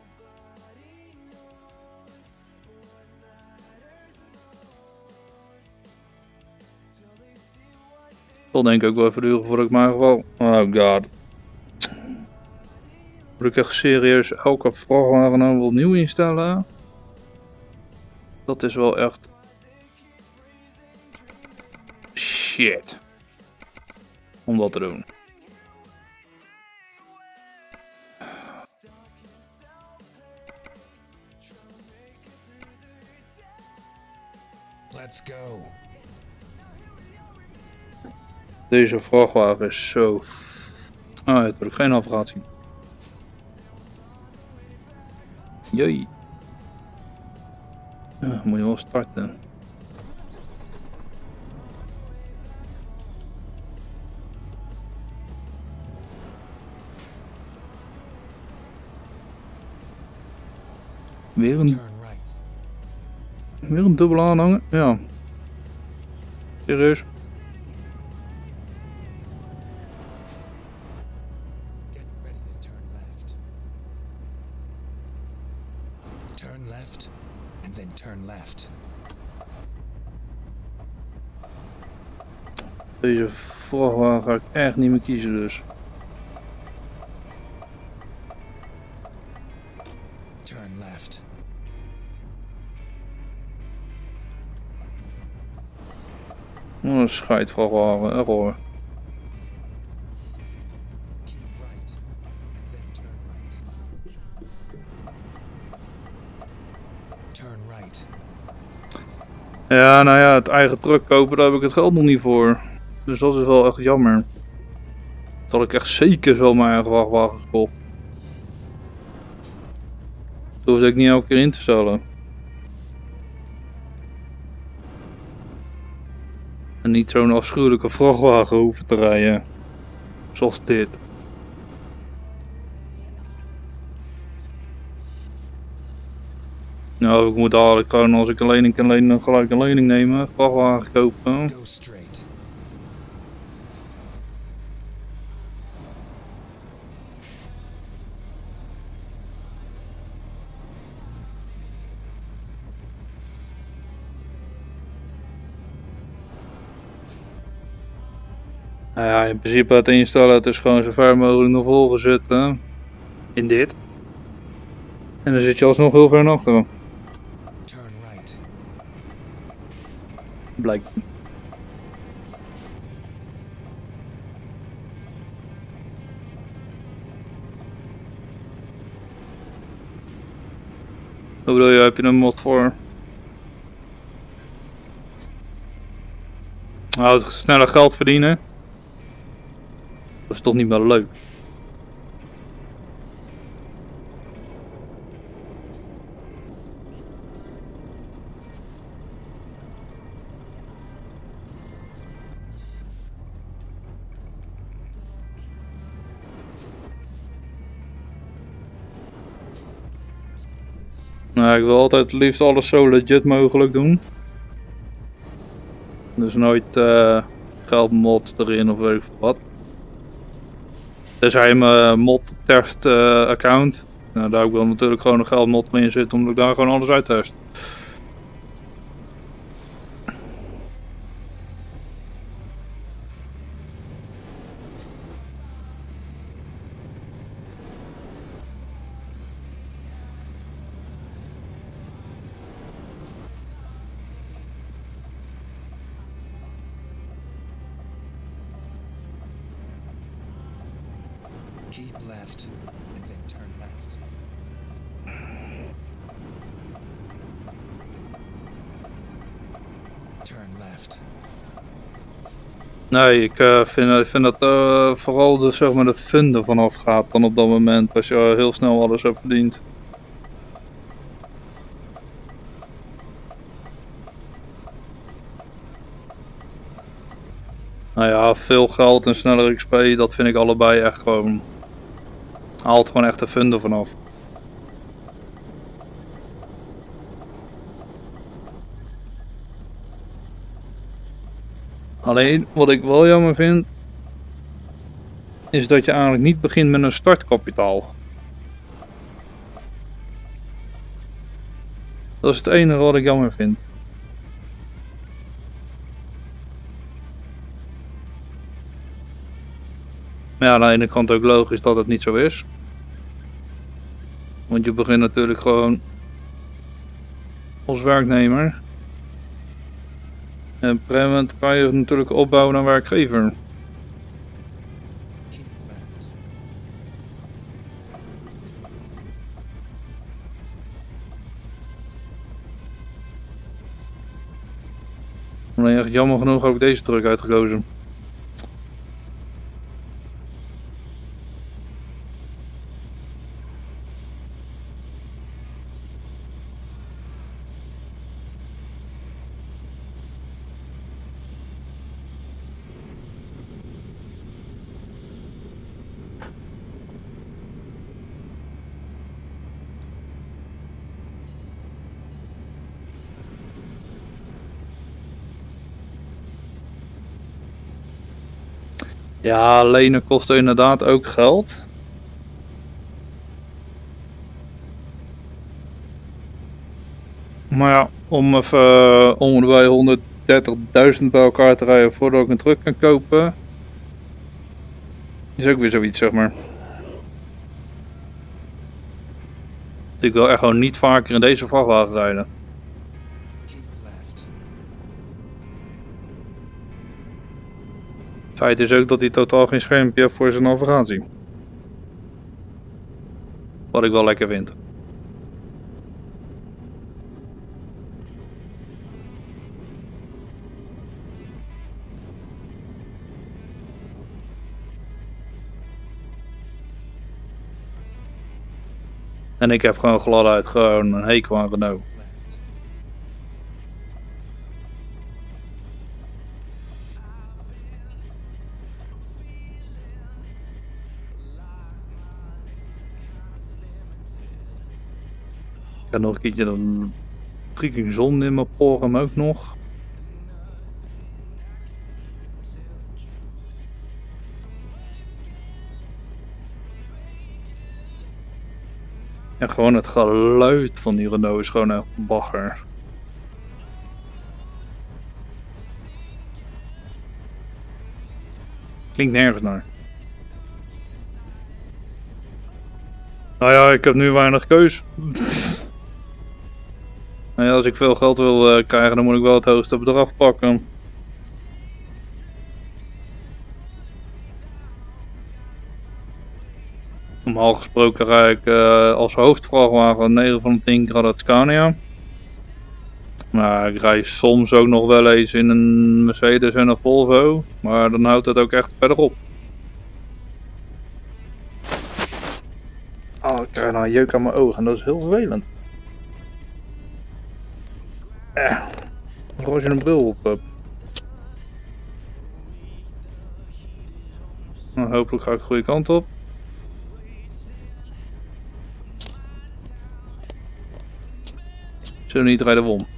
Speaker 1: Dat denk ik ook wel even duren voordat ik mijn geval. Oh god. Moet ik echt serieus elke vrachtwagen nou opnieuw instellen? Dat is wel echt. Shit. Om dat te doen.
Speaker 2: Let's go.
Speaker 1: Deze vrachtwagen is zo. Ah, het wordt geen navigatie. Jee. Ja, moet je wel starten. Weer een,
Speaker 2: Turn right.
Speaker 1: weer een dubbele aanhanger? Ja. Serieus?
Speaker 2: Get ready to turn left. Turn left and then turn left.
Speaker 1: Deze vrachtwagen ga ik echt niet meer kiezen dus.
Speaker 2: Turn left.
Speaker 1: Oh, een scheidvrachtwagen, error.
Speaker 2: Keep right and then turn right. Turn right.
Speaker 1: Ja, nou ja, het eigen truck kopen, daar heb ik het geld nog niet voor. Dus dat is wel echt jammer. Dat had ik echt zeker zo mijn eigen vrachtwagen gekocht. Dat hoefde ik niet elke keer in te stellen. En niet zo'n afschuwelijke vrachtwagen hoeven te rijden. Zoals dit. Nou, ik moet dadelijk gewoon als ik een lening kan lenen, gelijk een lening nemen. Vrachtwagen kopen.
Speaker 2: Go straight.
Speaker 1: Nou ja, in principe het instellen, het is gewoon zo ver mogelijk naar voren zitten. In dit. En dan zit je alsnog heel ver naar achteren.
Speaker 2: Turn right.
Speaker 1: Blijkt. Hoe bedoel je, heb je een mod voor? Nou, het sneller geld verdienen. Dat is toch niet meer leuk. Nou, ik wil altijd het liefst alles zo legit mogelijk doen. Dus nooit uh, geldmod erin of weet ik wat. Dus hij mijn mod test uh, account. Nou, daar wil natuurlijk gewoon een geldmod erin zitten, omdat ik daar gewoon alles uit test.
Speaker 2: Keep left and then turn left. Turn left.
Speaker 1: Nee, ik uh, vind, vind dat uh, vooral de, zeg maar, de fun er vanaf gaat dan op dat moment, als je uh, heel snel alles hebt verdiend. Nou ja, veel geld en sneller X P, dat vind ik allebei echt gewoon... Haalt gewoon echt de fun er vanaf. Alleen, wat ik wel jammer vind, is dat je eigenlijk niet begint met een startkapitaal. Dat is het enige wat ik jammer vind. Maar ja, aan de ene kant ook logisch dat het niet zo is. Want je begint natuurlijk gewoon als werknemer. En op een gegeven moment kan je natuurlijk opbouwen naar werkgever.
Speaker 2: Keep left.
Speaker 1: Alleen echt jammer genoeg heb ik deze truck uitgekozen. Ja, lenen kost inderdaad ook geld. Maar ja, om even uh, om bij honderddertigduizend bij elkaar te rijden voordat ik een truck kan kopen, is ook weer zoiets, zeg maar. Ik wil echt gewoon niet vaker in deze vrachtwagen rijden.
Speaker 2: Keep left.
Speaker 1: Feit is ook dat hij totaal geen schermpje heeft voor zijn navigatie. Wat ik wel lekker vind. En ik heb gewoon gladheid gewoon een hekel aan Renault. Ik heb nog een keertje een freaking zon in mijn poren ook nog. En gewoon het geluid van die Renault is gewoon echt bagger. Klinkt nergens naar. Nou ja, ik heb nu weinig keus. Nou ja, als ik veel geld wil uh, krijgen, dan moet ik wel het hoogste bedrag pakken. Normaal gesproken rijd ik uh, als hoofdvrachtwagen negen van de tien keer dat Scania. Maar ik rijd soms ook nog wel eens in een Mercedes en een Volvo. Maar dan houdt het ook echt verder op. Oh, ik krijg nou een jeuk aan mijn ogen en dat is heel vervelend. Eh, vooral als je een bril op hebt. Nou, hopelijk ga ik de goede kant op. Zo niet rijden we om.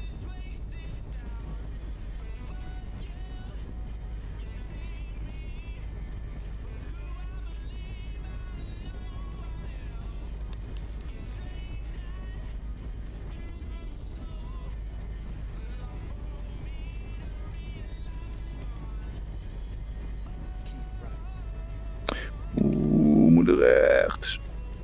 Speaker 1: Oeh, moet rechts.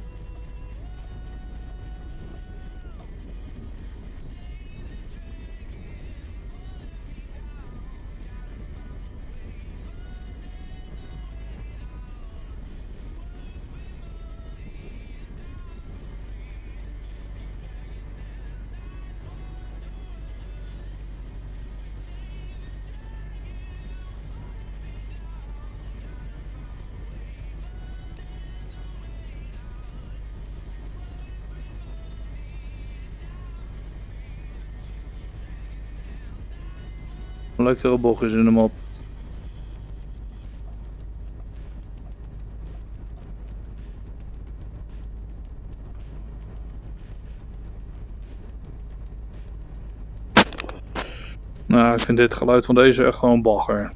Speaker 1: Lekkere bochtjes in hem op. Nou, ik vind dit geluid van deze echt gewoon bagger.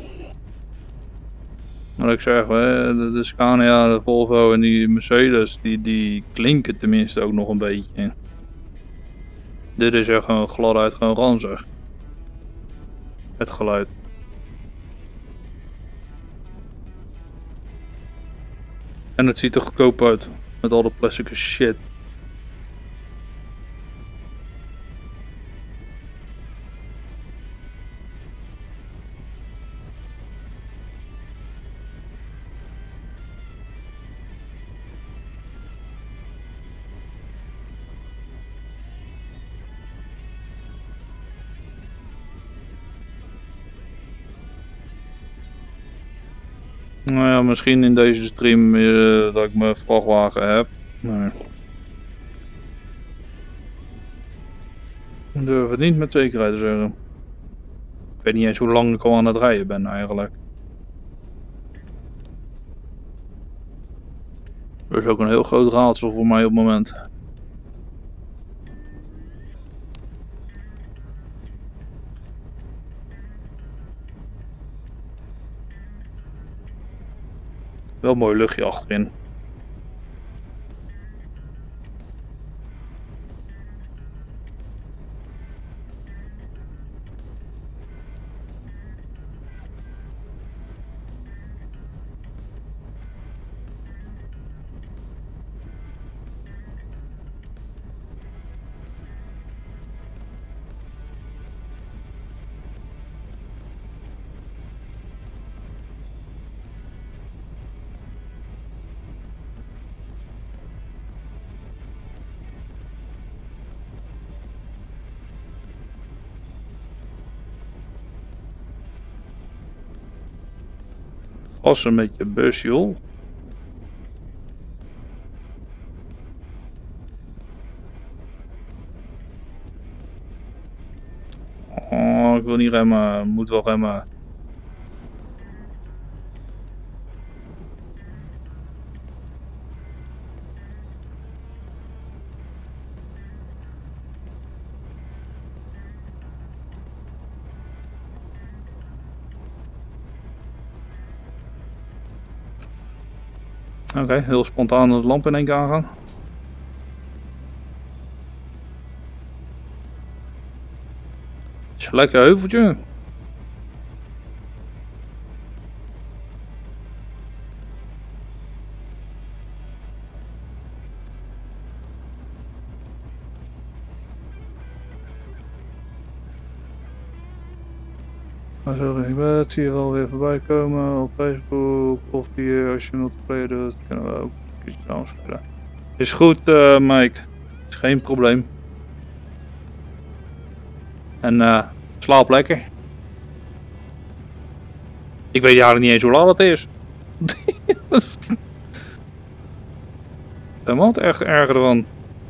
Speaker 1: Wat ik zeg, de, de Scania, de Volvo en die Mercedes, die, die klinken tenminste ook nog een beetje. Dit is echt gewoon gladuit gewoon ranzig. Het geluid. En het ziet er goedkoop uit. Met al de plastic shit. Nou ja, misschien in deze stream uh, dat ik mijn vrachtwagen heb. Maar ik durf het niet met zekerheid te zeggen. Ik weet niet eens hoe lang ik al aan het rijden ben eigenlijk. Dat is ook een heel groot raadsel voor mij op het moment. Wel een mooi luchtje achterin. Passen met je bus, joh. Oh, ik wil niet remmen. Moet wel remmen. Oké, okay, heel spontaan de lamp in één keer aangaan. Het is een lekker heuveltje. Sorry, ik ben zie je wel weer voorbij komen op Facebook of hier als je multiplayer doet, kunnen we ook een keertje samen spelen. Is goed, uh, Mike. Is geen probleem. En uh, slaap lekker. Ik weet eigenlijk niet eens hoe laat het is. Helemaal het echt erger ervan.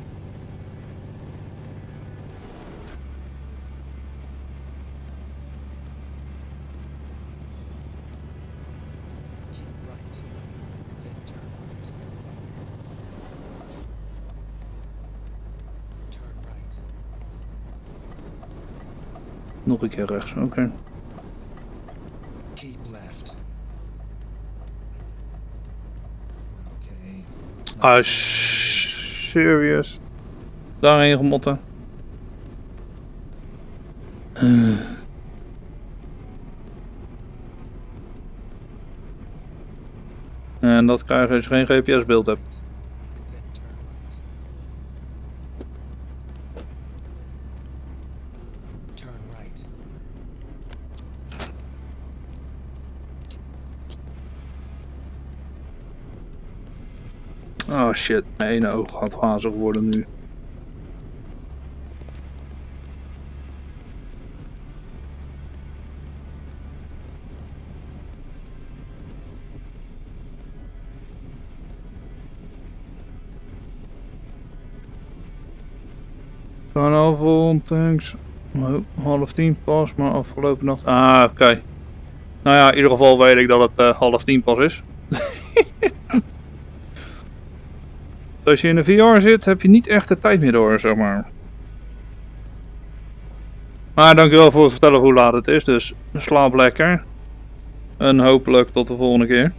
Speaker 1: Nog een keer rechts, oké. Okay.
Speaker 2: Keep left. Okay.
Speaker 1: Ah, serious. Daarheen gemotten. En dat krijg je als je geen G P S beeld hebt. Oh shit, mijn ene oog gaat wazig worden nu. Vanavond, thanks. Oh, half tien pas, maar afgelopen nacht. Ah, oké. Okay. Nou ja, in ieder geval weet ik dat het uh, half tien pas is. Als je in de V R zit, heb je niet echt de tijd meer door, zeg maar. Maar dankjewel voor het vertellen hoe laat het is, dus slaap lekker. En hopelijk tot de volgende keer.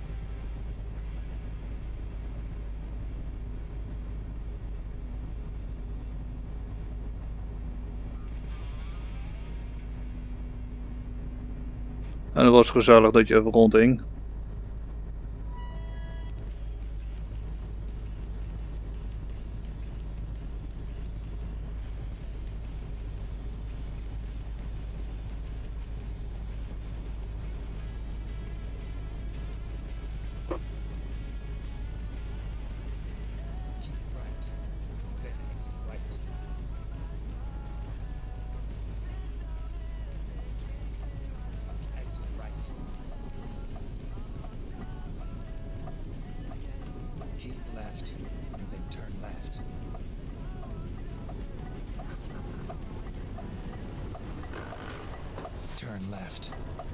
Speaker 1: En het was gezellig dat je even rondhing.
Speaker 2: Turn left.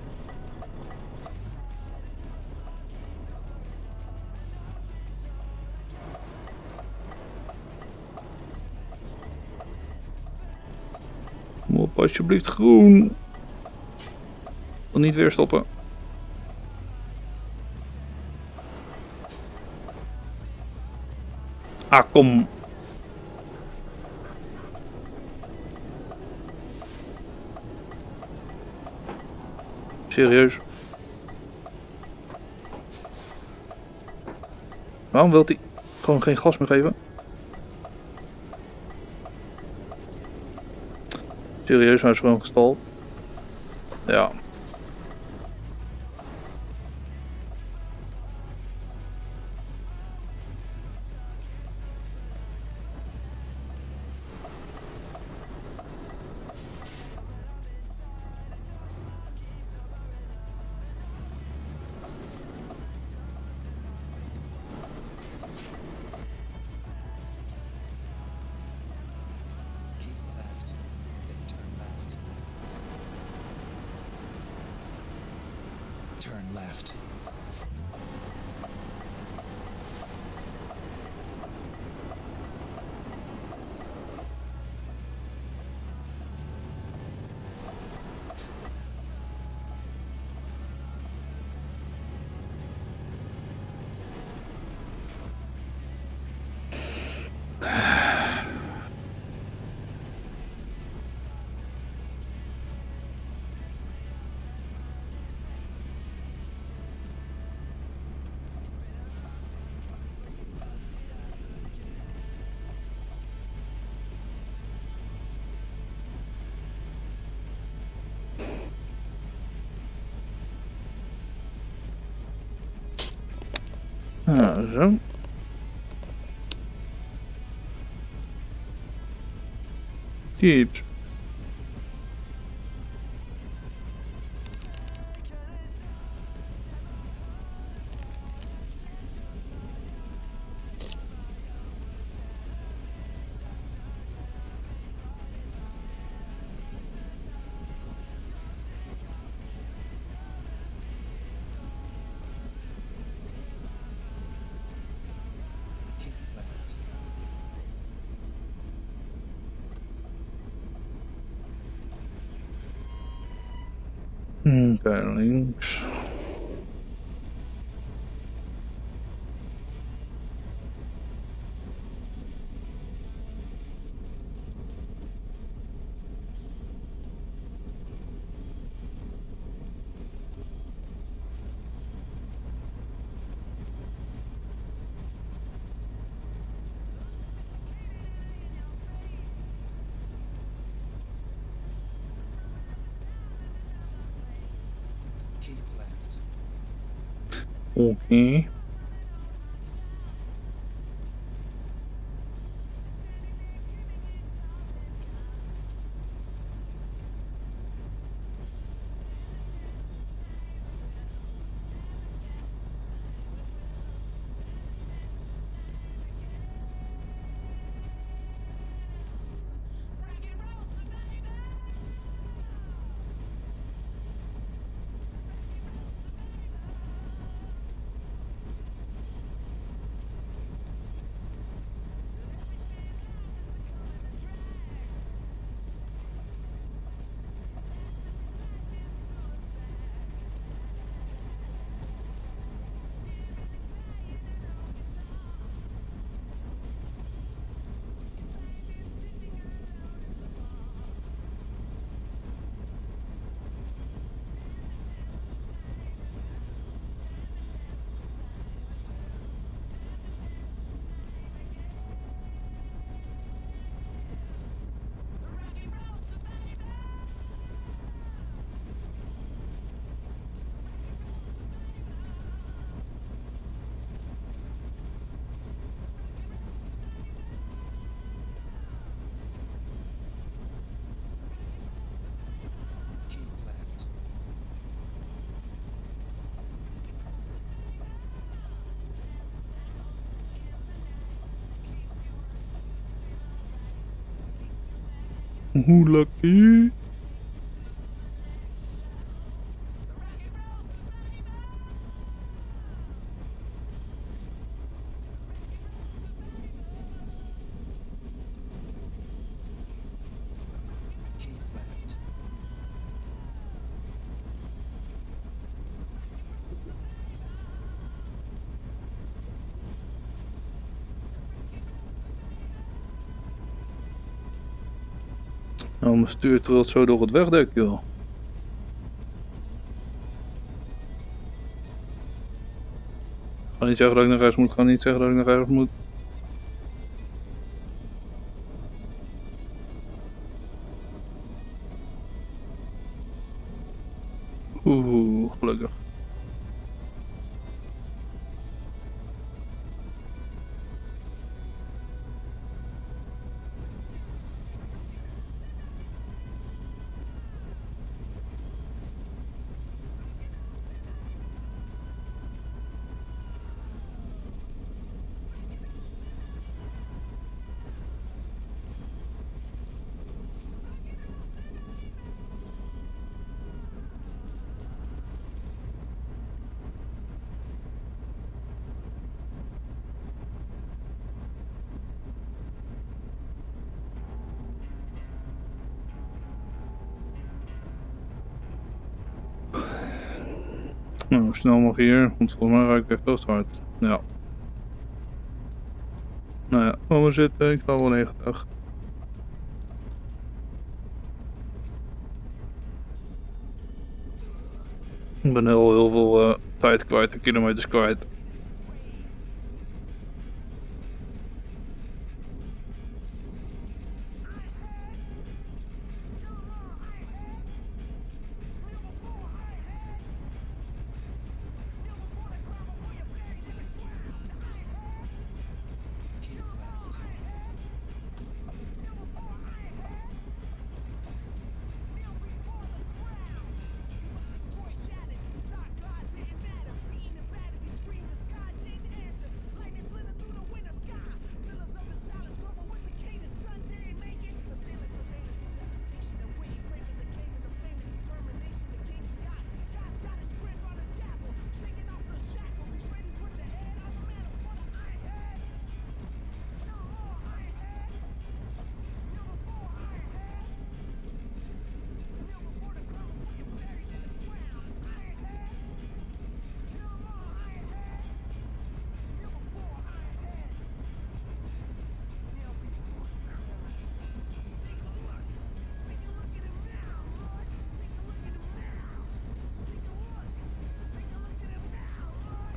Speaker 1: Kom op, alsjeblieft groen. Dan niet weer stoppen. Ah, kom. Serieus. Waarom wilt hij gewoon geen gas meer geven? Serieus, hij is gewoon gestald. Ja. Nou, zo. Keeps.
Speaker 2: Keep left.
Speaker 1: Oké, links.
Speaker 2: Keep left.
Speaker 1: Oké.
Speaker 2: Keep left.
Speaker 1: Hoe lucky.
Speaker 2: Keep left.
Speaker 1: Nou, mijn stuur trilt zo door het wegdek, joh. Ik ga niet zeggen dat ik naar rechts moet, ik ga niet zeggen dat ik naar rechts moet. Oeh, gelukkig. Nou, snel nog hier, want volgens mij raak ik echt veel te hard. Ja. Nou ja, waar we zitten, ik ga wel negentig. Ik ben heel, heel veel uh, tijd kwijt en kilometers kwijt.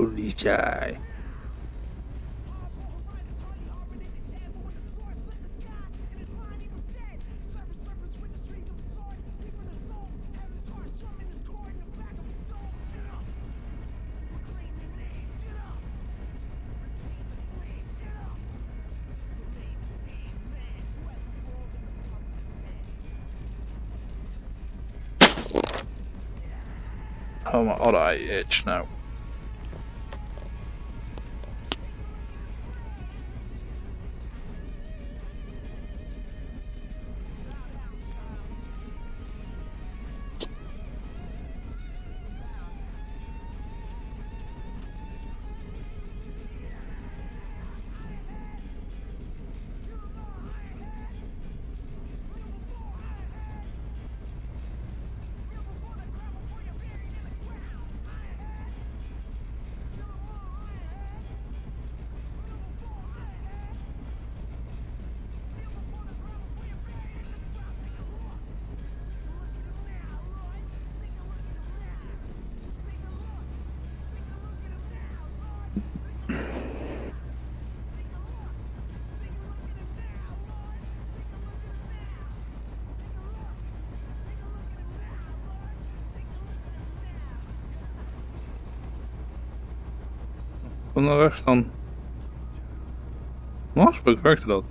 Speaker 1: Politie. Oh my god, I itch now. Kom naar rechts dan. Normaal gesproken werkte dat.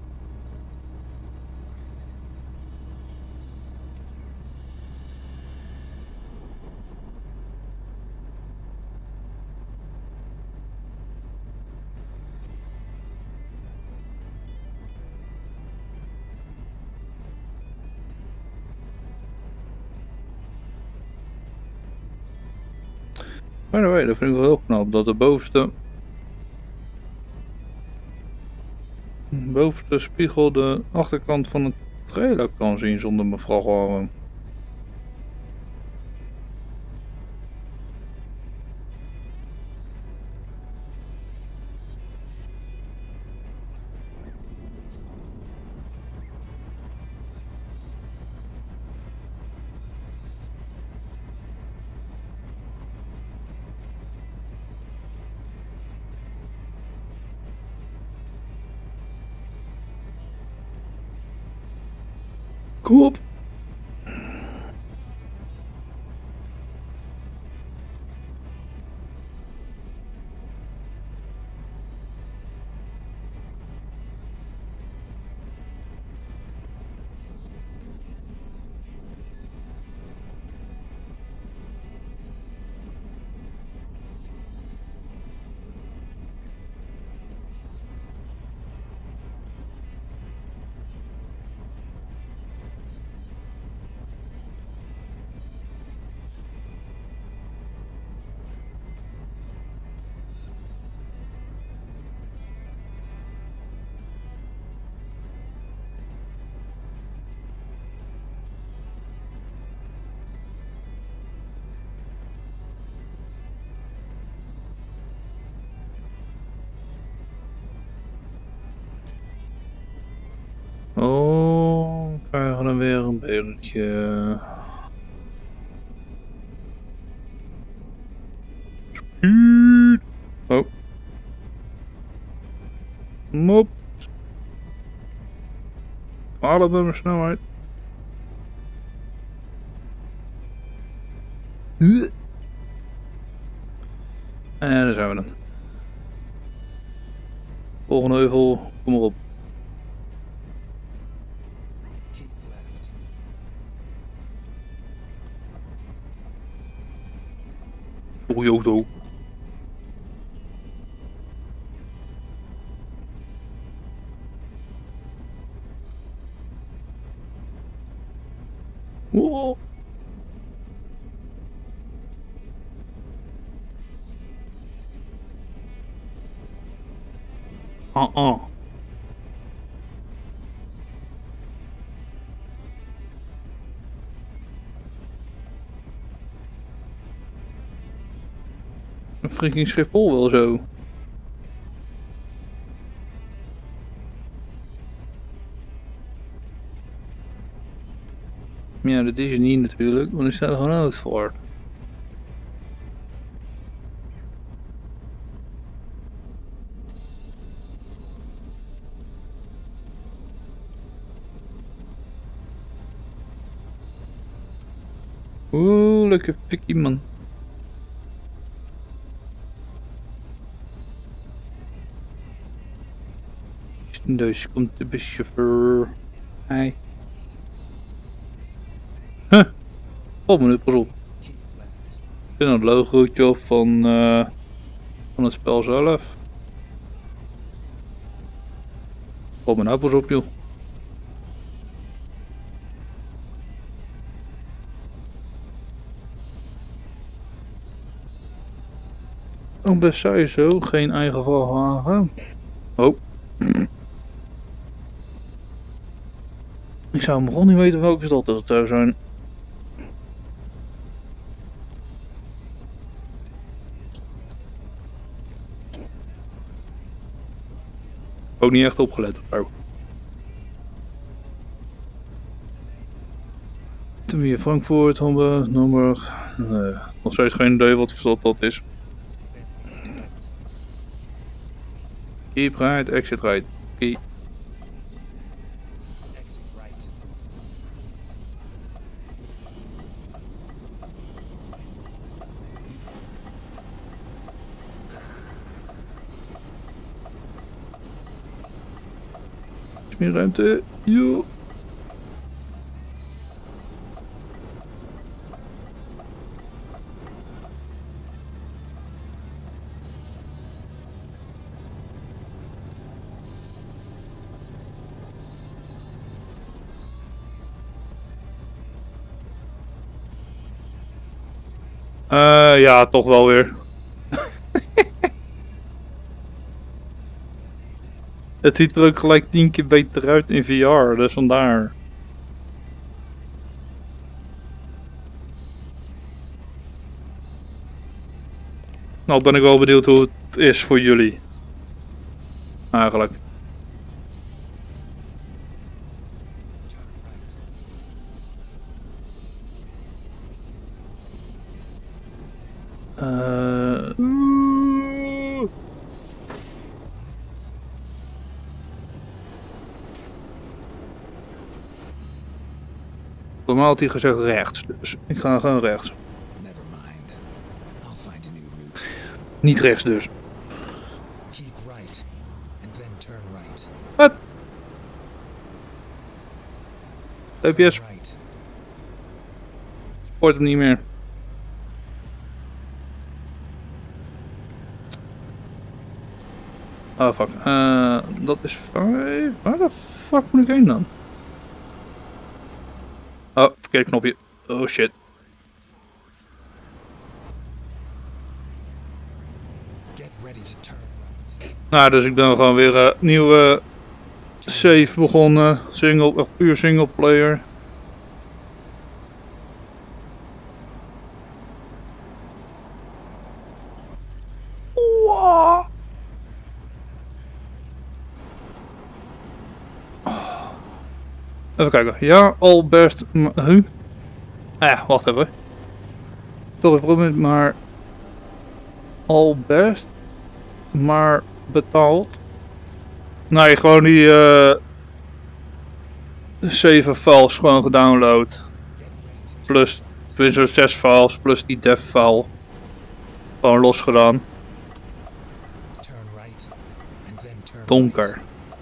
Speaker 1: By the way, dat vind ik wel heel knap, dat de bovenste, bovenste spiegel de achterkant van het trailer kan zien zonder mijn vrachtwagen. Kom op! Oh, we krijgen dan weer een beertje. Speed. Oh. Mop. Adem met mijn snelheid. En daar zijn we dan. Volgende heuvel, kom maar op. Goeie auto. Wow. Ah ah. Een freaking Schiphol wel zo. Ja, dat is er niet natuurlijk, want er staat er gewoon uit voor. Oeh, lekker pikkie man. Dus komt de buschauffeur. Hij. Huh. Oh, meneer, pas op.
Speaker 2: Keep left.
Speaker 1: Ik vind een logootje op van, uh, van het spel zelf. Oh, maar nou pas op, joh. Oh, best saai zo. Geen eigen vrachtwagen. Oh. Ik zou hem gewoon niet weten welke stad dat zou zijn. Ook niet echt opgelet. Oh. Toen weer Frankfurt, Hamburg, Hamburg. Nee, nog steeds geen idee wat voor stad dat is. Keep right, exit right. Key.
Speaker 2: Exit right.
Speaker 1: Is meer ruimte? Yo. Uh, ja, toch wel weer. Het ziet er ook gelijk tien keer beter uit in V R, dus vandaar. Nou, ben ik wel benieuwd hoe het is voor jullie. Eigenlijk. Uh, Normaal had hij gezegd rechts, dus ik ga gewoon rechts.
Speaker 2: Never mind. I'll find a new route.
Speaker 1: Niet rechts dus.
Speaker 2: Keep right. And then turn right.
Speaker 1: Wat? T P S
Speaker 2: Turn right.
Speaker 1: hoort hem niet meer. Oh fuck. Uh, dat is vijf. Waar de fuck moet ik heen dan? Oh, verkeerd knopje. Oh shit.
Speaker 2: Get ready to turn right.
Speaker 1: Nou, dus ik ben gewoon weer een uh, nieuwe save begonnen. Single, uh, puur single player. Wow. Even kijken. Ja, al best. Huh? Ah ja, wacht even. Toch een probleem, maar. Al best. Maar betaald. Nee, gewoon die. Uh, zeven files gewoon gedownload. Plus. Tenminste, zes files. Plus die dev file. Gewoon los gedaan.
Speaker 2: Turn right. And then turn
Speaker 1: Donker.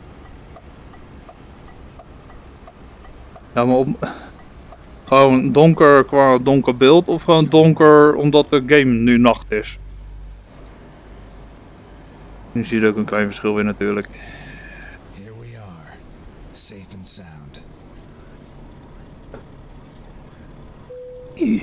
Speaker 1: Ja, maar op... Gewoon donker qua donker beeld of gewoon donker omdat de game nu nacht is? Nu zie je ook een klein verschil in natuurlijk.
Speaker 2: Here we are. Safe and sound.
Speaker 1: Ih.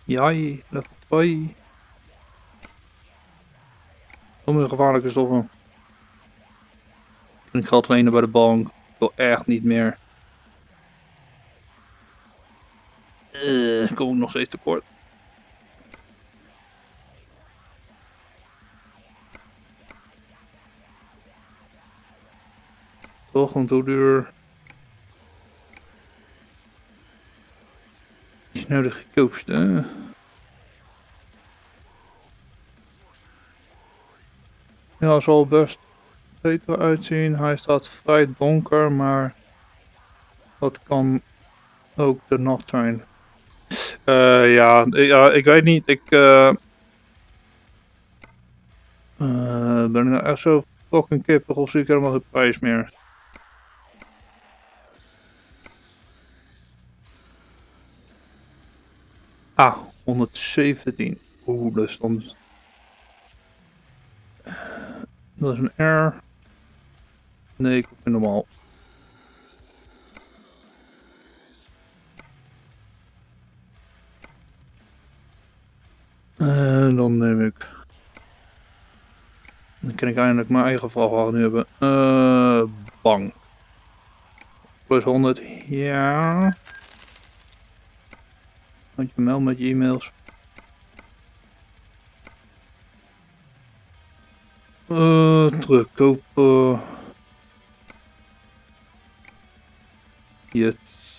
Speaker 1: Jai, level twee. Nog meer gevaarlijke stoffen. Toen ik geld lenen bij de bank. Ik wil echt niet meer. Uh, kom ik nog steeds tekort. Toch, want hoe duur is nou de goedkoopste? Ja, zal best beter uitzien. Hij staat vrij donker, maar dat kan ook de nacht zijn. Uh, ja, ja, ik weet niet. Ik uh, uh, ben ik nou echt zo fucking kippig of zie ik helemaal geen prijs meer? Ah, honderdzeventien. Oeh, dat is dan... Dat is een R. Nee, ik vind normaal. En dan neem ik... Dan kan ik eindelijk mijn eigen vrachtwagen nu hebben. Uh, bang. Plus honderd, ja. Want je mail met je e-mails. Uh, terugkopen. Yes.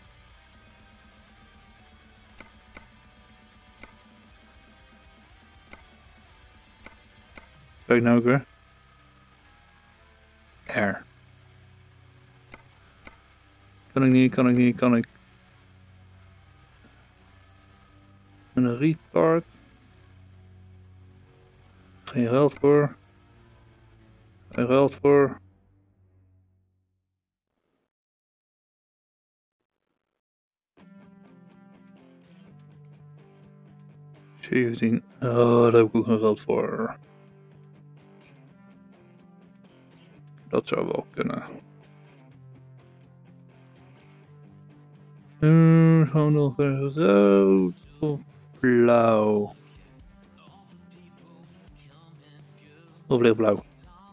Speaker 1: Kijk nou ook weer. R. Kan ik niet, kan ik niet, kan ik. En een retard. Geen geld voor. Geen geld voor. zeventien. Oh, daar heb ik ook geen geld voor. Dat zou wel kunnen. Uh, gewoon nog een rood of blauw. Of lichtblauw.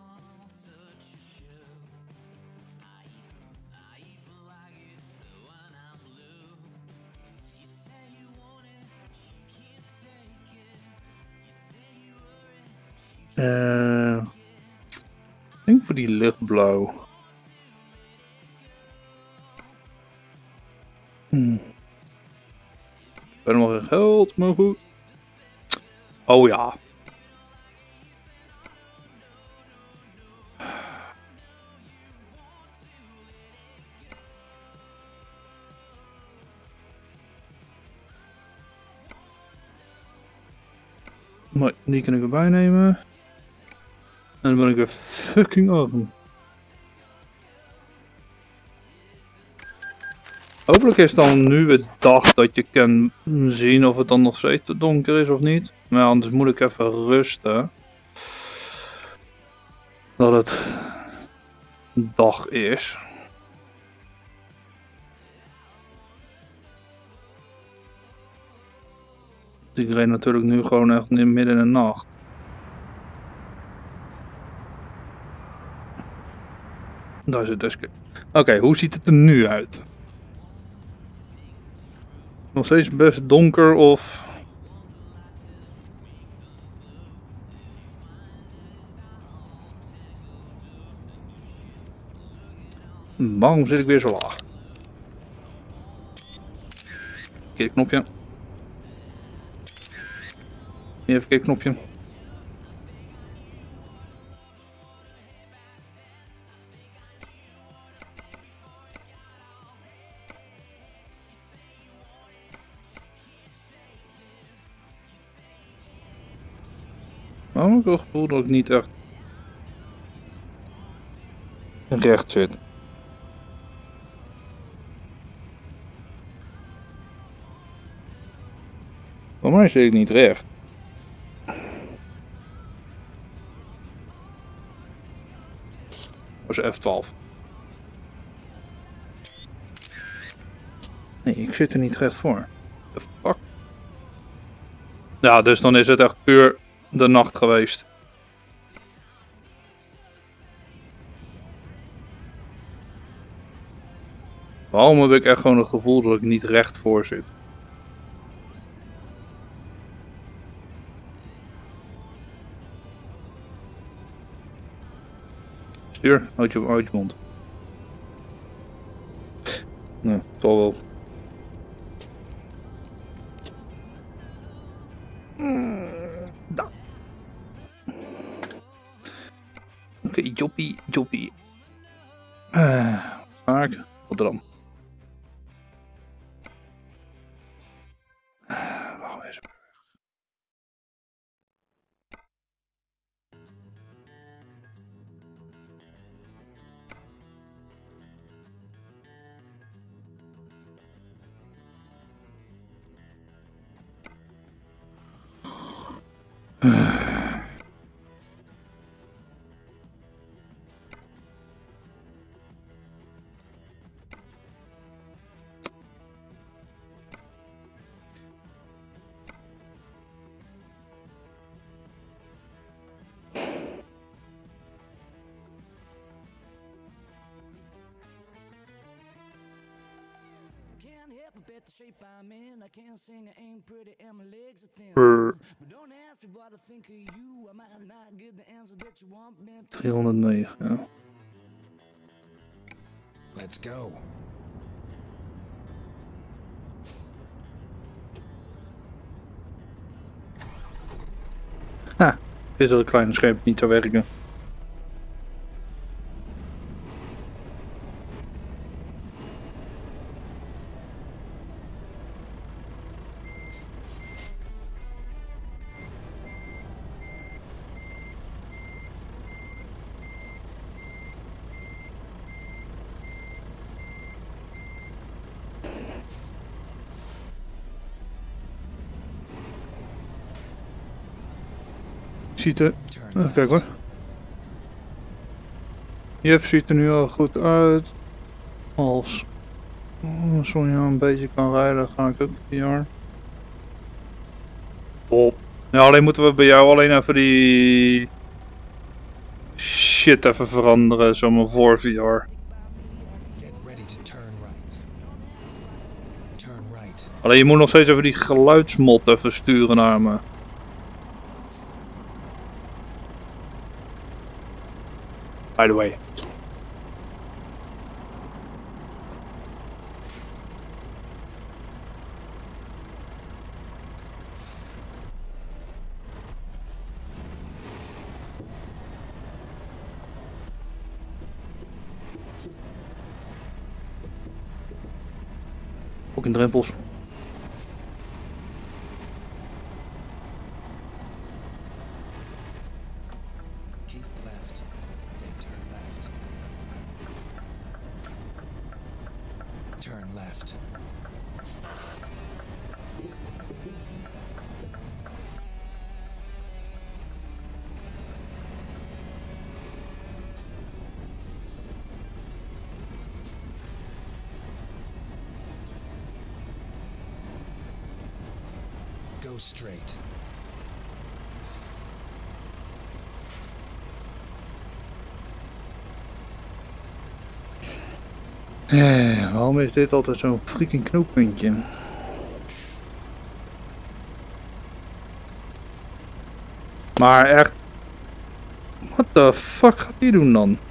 Speaker 1: Uh, ik denk voor die lichtblauw. Hmm. Ik ben nog geen geld, maar goed. Oh ja. Maar die kan ik erbij nemen. En dan ben ik weer fucking arm. Hopelijk is dan nu het dag dat je kan zien of het dan nog steeds te donker is of niet. Maar anders moet ik even rusten. Dat het dag is. Ik reed natuurlijk nu gewoon echt midden in de nacht. Daar is het dus. Oké, okay, hoe ziet het er nu uit? Nog steeds best donker of... Waarom zit ik weer zo laag? Verkeerd knopje. Hier, verkeerd knopje. Waarom heb ik het gevoel dat ik niet echt recht zit? Voor mij zit ik niet recht. Dat is F twaalf. Nee, ik zit er niet recht voor. The fuck? Ja, dus dan is het echt puur de nacht geweest. Waarom heb ik echt gewoon het gevoel dat ik niet recht voor zit? Stuur, houd je, houd je mond. Nee, zal wel. Da. Oké, okay, joppie, joppie. Uh, waar ik? Rotterdam. Waarom is het? driehonderdnegen, ja.
Speaker 2: Let's go.
Speaker 1: Ha, is dat een kleine scheep niet zou werken. Ziet er... Even kijken hoor. Jep, ziet er nu al goed uit. Als Sonja een beetje kan rijden, ga ik ook hier. Top. Ja, alleen moeten we bij jou alleen even die... shit even veranderen, zomaar voor V R. Alleen je moet nog steeds even die geluidsmod even sturen naar me. By the way. Ook in drempels.
Speaker 2: Straight.
Speaker 1: Eh, waarom is dit altijd zo'n freaking knooppuntje? Maar echt... What the fuck gaat die doen dan?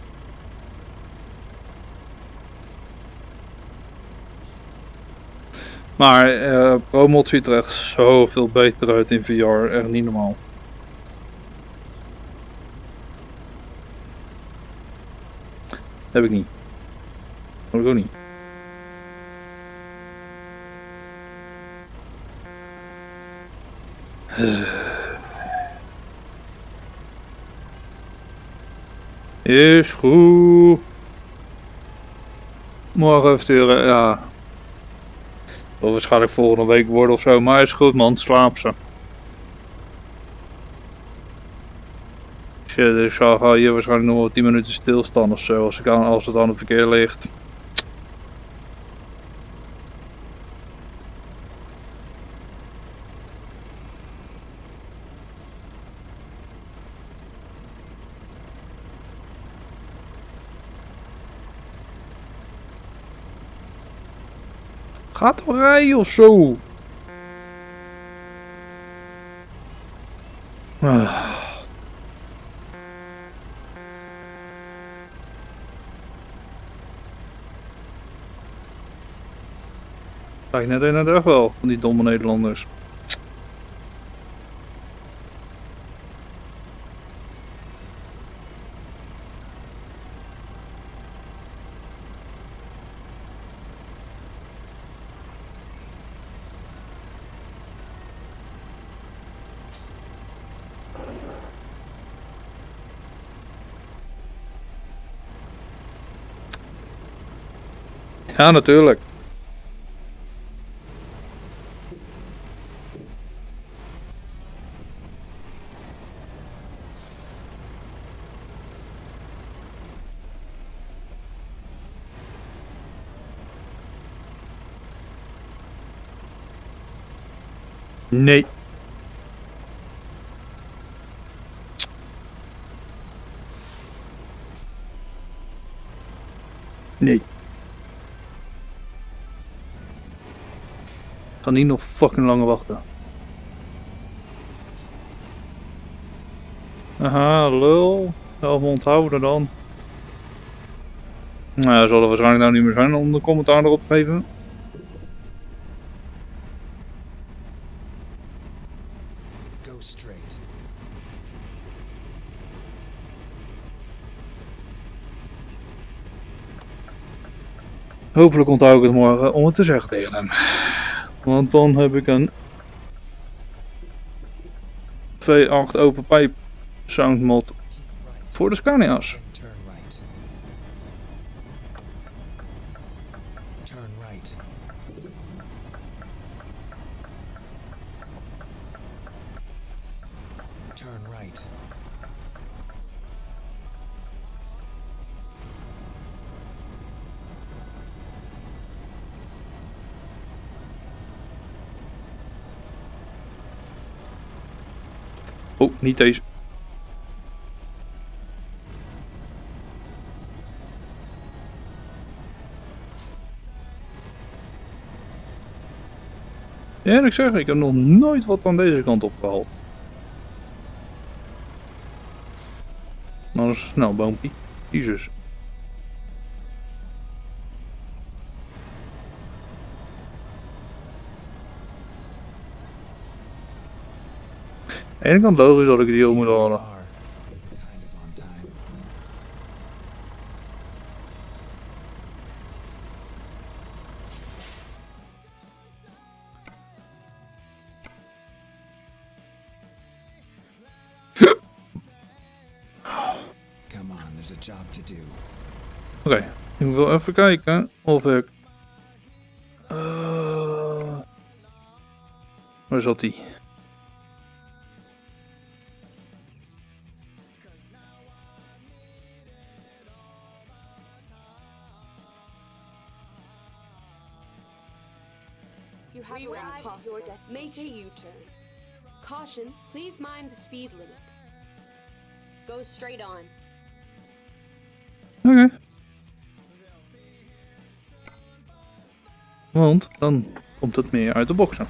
Speaker 1: Maar uh, ProMod ziet er echt zoveel beter uit in V R, echt niet normaal. Heb ik niet. Heb ik ook niet. Is goed. Morgen sturen, ja. Of waarschijnlijk volgende week worden of zo, maar is goed man, slaap ze. Shit, ik zal hier waarschijnlijk nog wel tien minuten stilstaan of zo, als, ik aan, als het aan het verkeer ligt. Ga toch rijden of zo. Ah. Kijk net in het echt wel van die domme Nederlanders. Ja, natuurlijk. Nee. Nee. Ik ga niet nog fucking langer wachten. Aha, lul. Zelf onthouden dan. Nou ja, zal er waarschijnlijk nou niet meer zijn om de commentaar erop te geven.
Speaker 2: Go straight.
Speaker 1: Hopelijk onthoud ik het morgen om het te zeggen tegen hem. Want dan heb ik een V acht open pijp soundmod
Speaker 2: Keep right.
Speaker 1: voor de Scania's.
Speaker 2: Then turn right. Turn right. Turn right.
Speaker 1: Oh, niet deze. Ja, ik zeg, ik heb nog nooit wat aan deze kant opgehaald. Nou, dat is snel, boompie. Jezus. Aan de ene kant logisch dat ik die heel moet
Speaker 2: Here we
Speaker 1: halen.
Speaker 2: are. Kind of on time. Come on, there's a job to do.
Speaker 1: Oké, okay, ik wil even kijken of ik... Uh... Waar zat die?
Speaker 3: You have arrived at your destination. Make a U-turn. Caution, please mind the speed limit. Go straight on.
Speaker 1: Oké. Okay. Want dan komt het meer uit de boksen.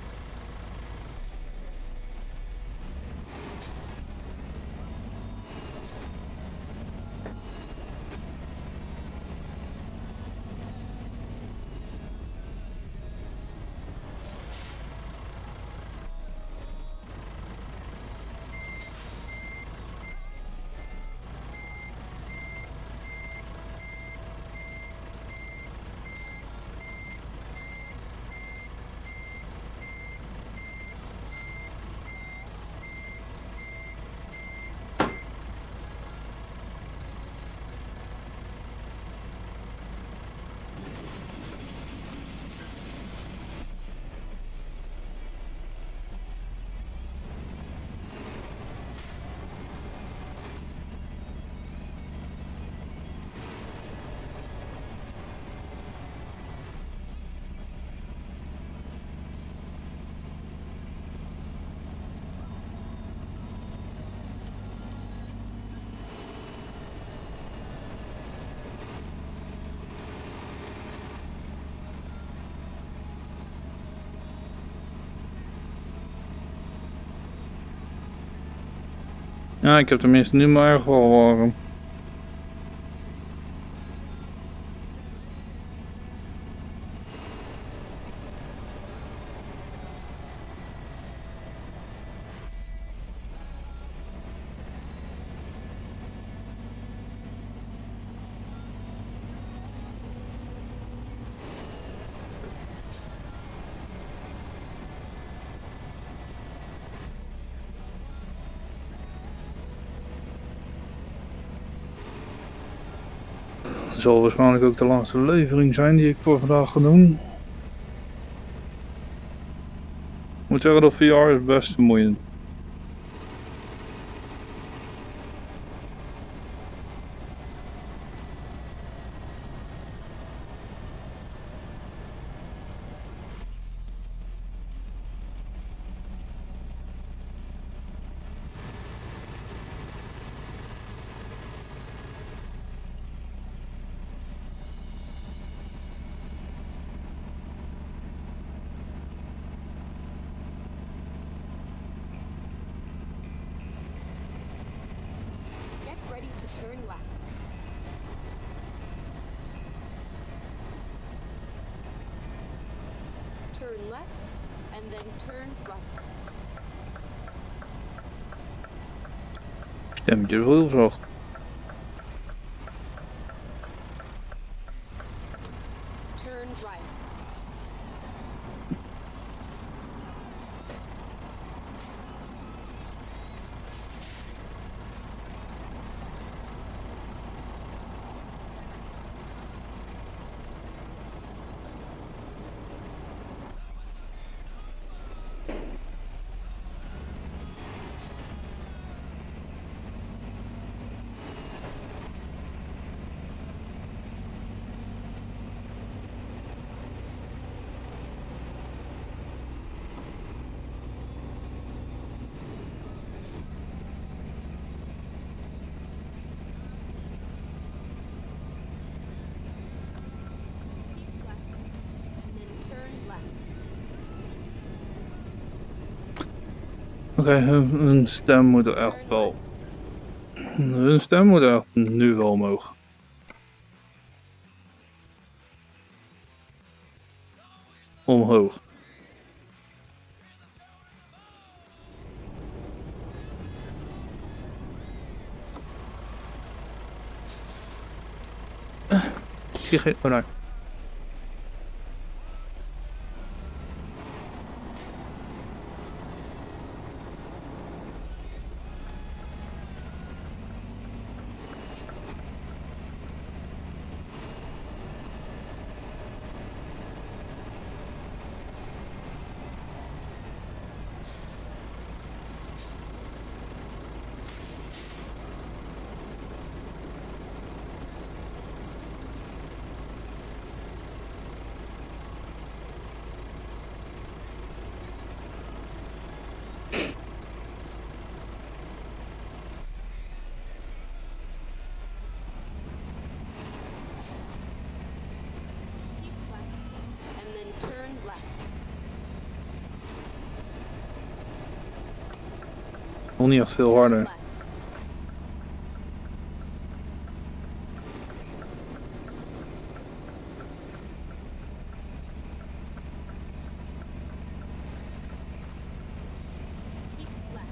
Speaker 1: Ja, ik heb tenminste nu maar erg wel warm. Het zal waarschijnlijk ook de laatste levering zijn die ik voor vandaag ga doen. Ik moet zeggen dat V R is best vermoeiend.
Speaker 3: Get ready to turn left. Turn left, and then turn right.
Speaker 1: Stemmetje is wel heel zacht.
Speaker 3: Turn right. Keep left, and then turn left.
Speaker 1: Oké, okay, hun, hun stem moet er echt wel... Hun stem moet er echt nu wel omhoog. Omhoog. Uh, zie je geen... Oh nee.
Speaker 3: Keep left, and then turn left.
Speaker 1: Nog niet echt veel harder.
Speaker 3: Left. Keep left.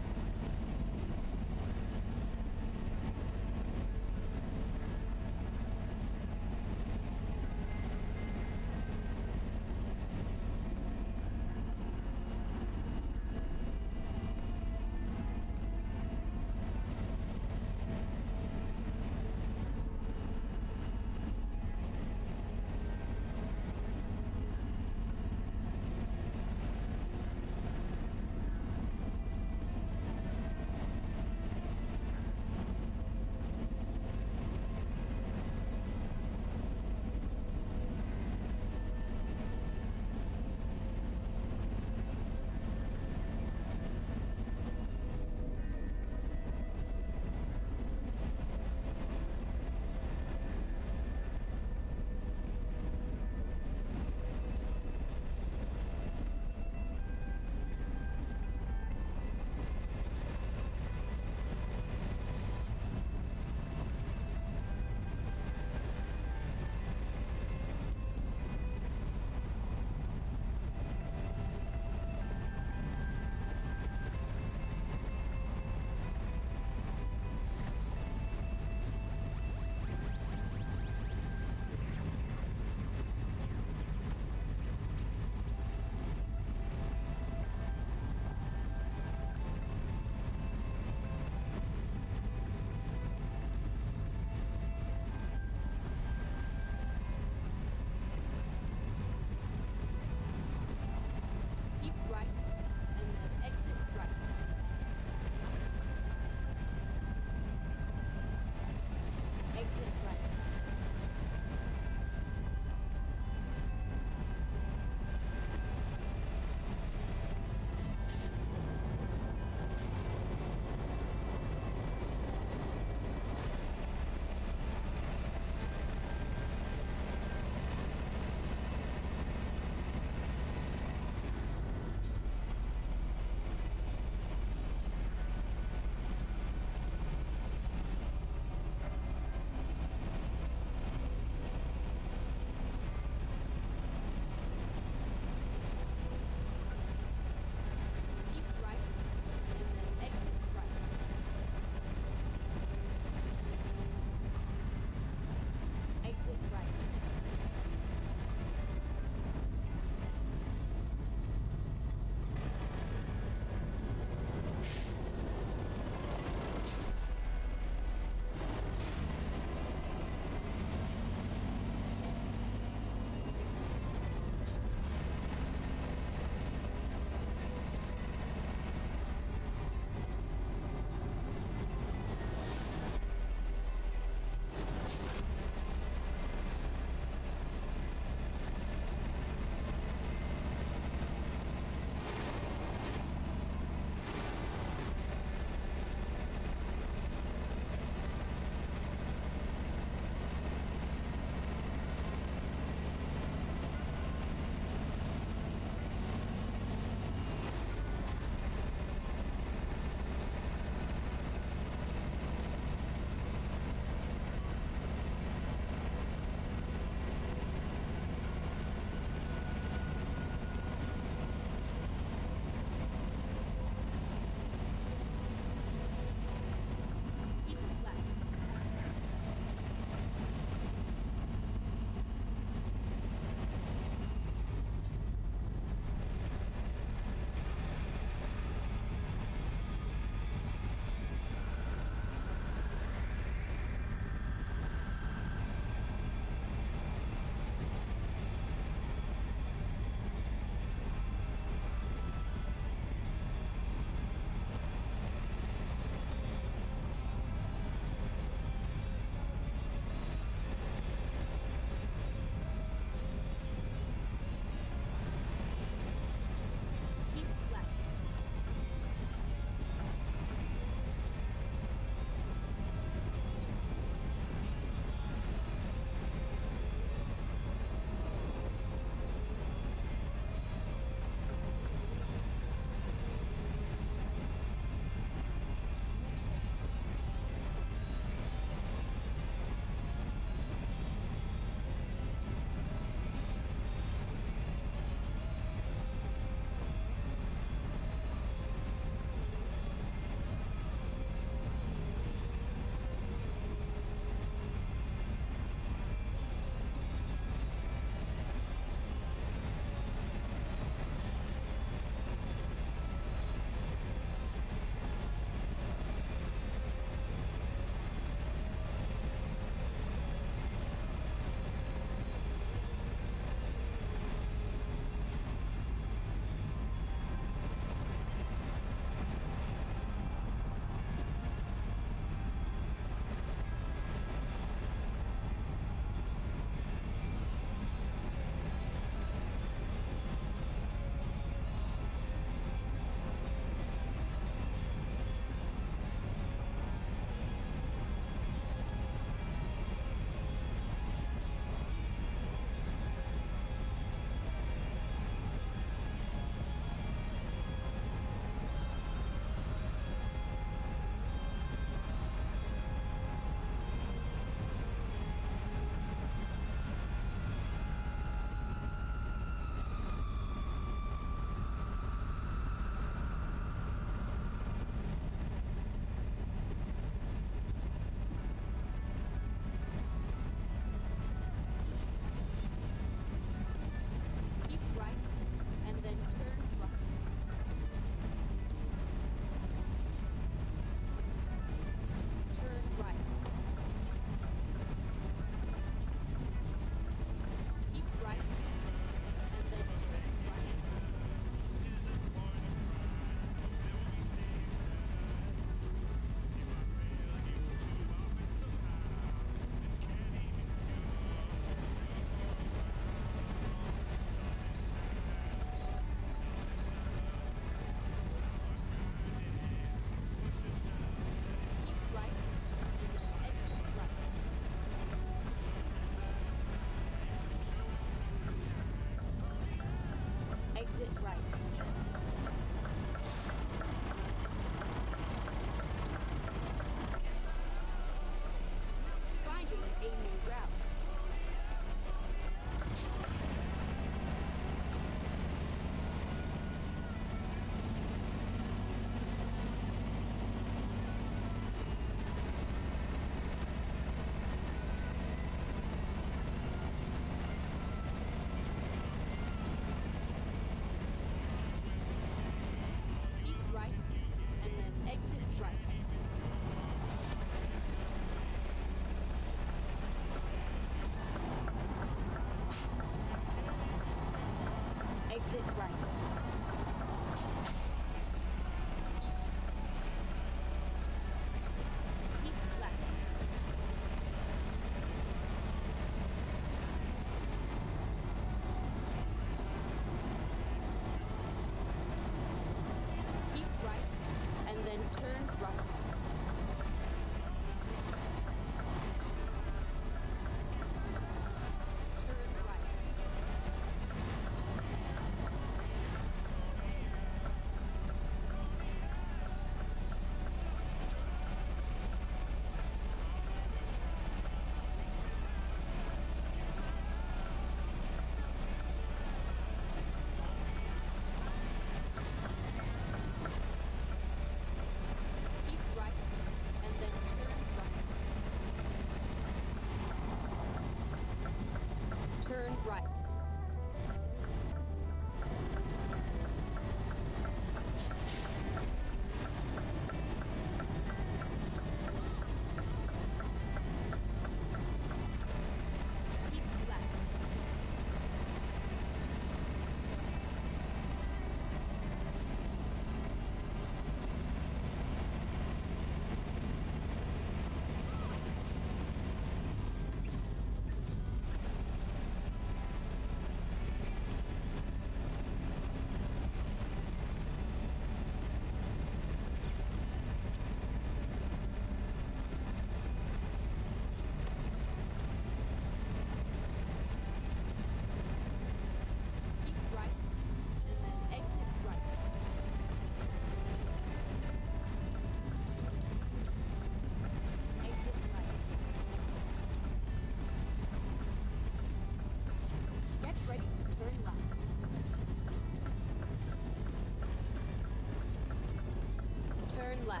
Speaker 3: left.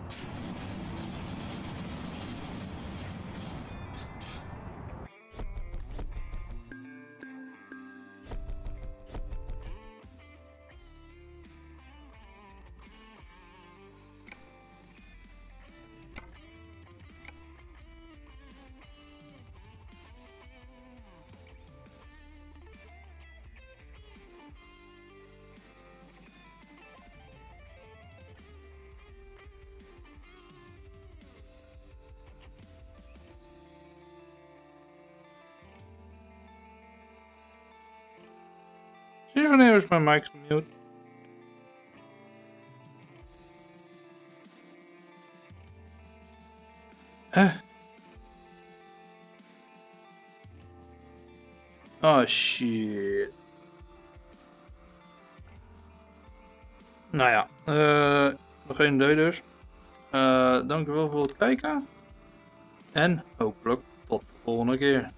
Speaker 1: Sinds wanneer is mijn mic gemute? Huh? Oh shit. Nou ja, uh, nog geen idee dus. Uh, dankjewel voor het kijken. En hopelijk tot de volgende keer.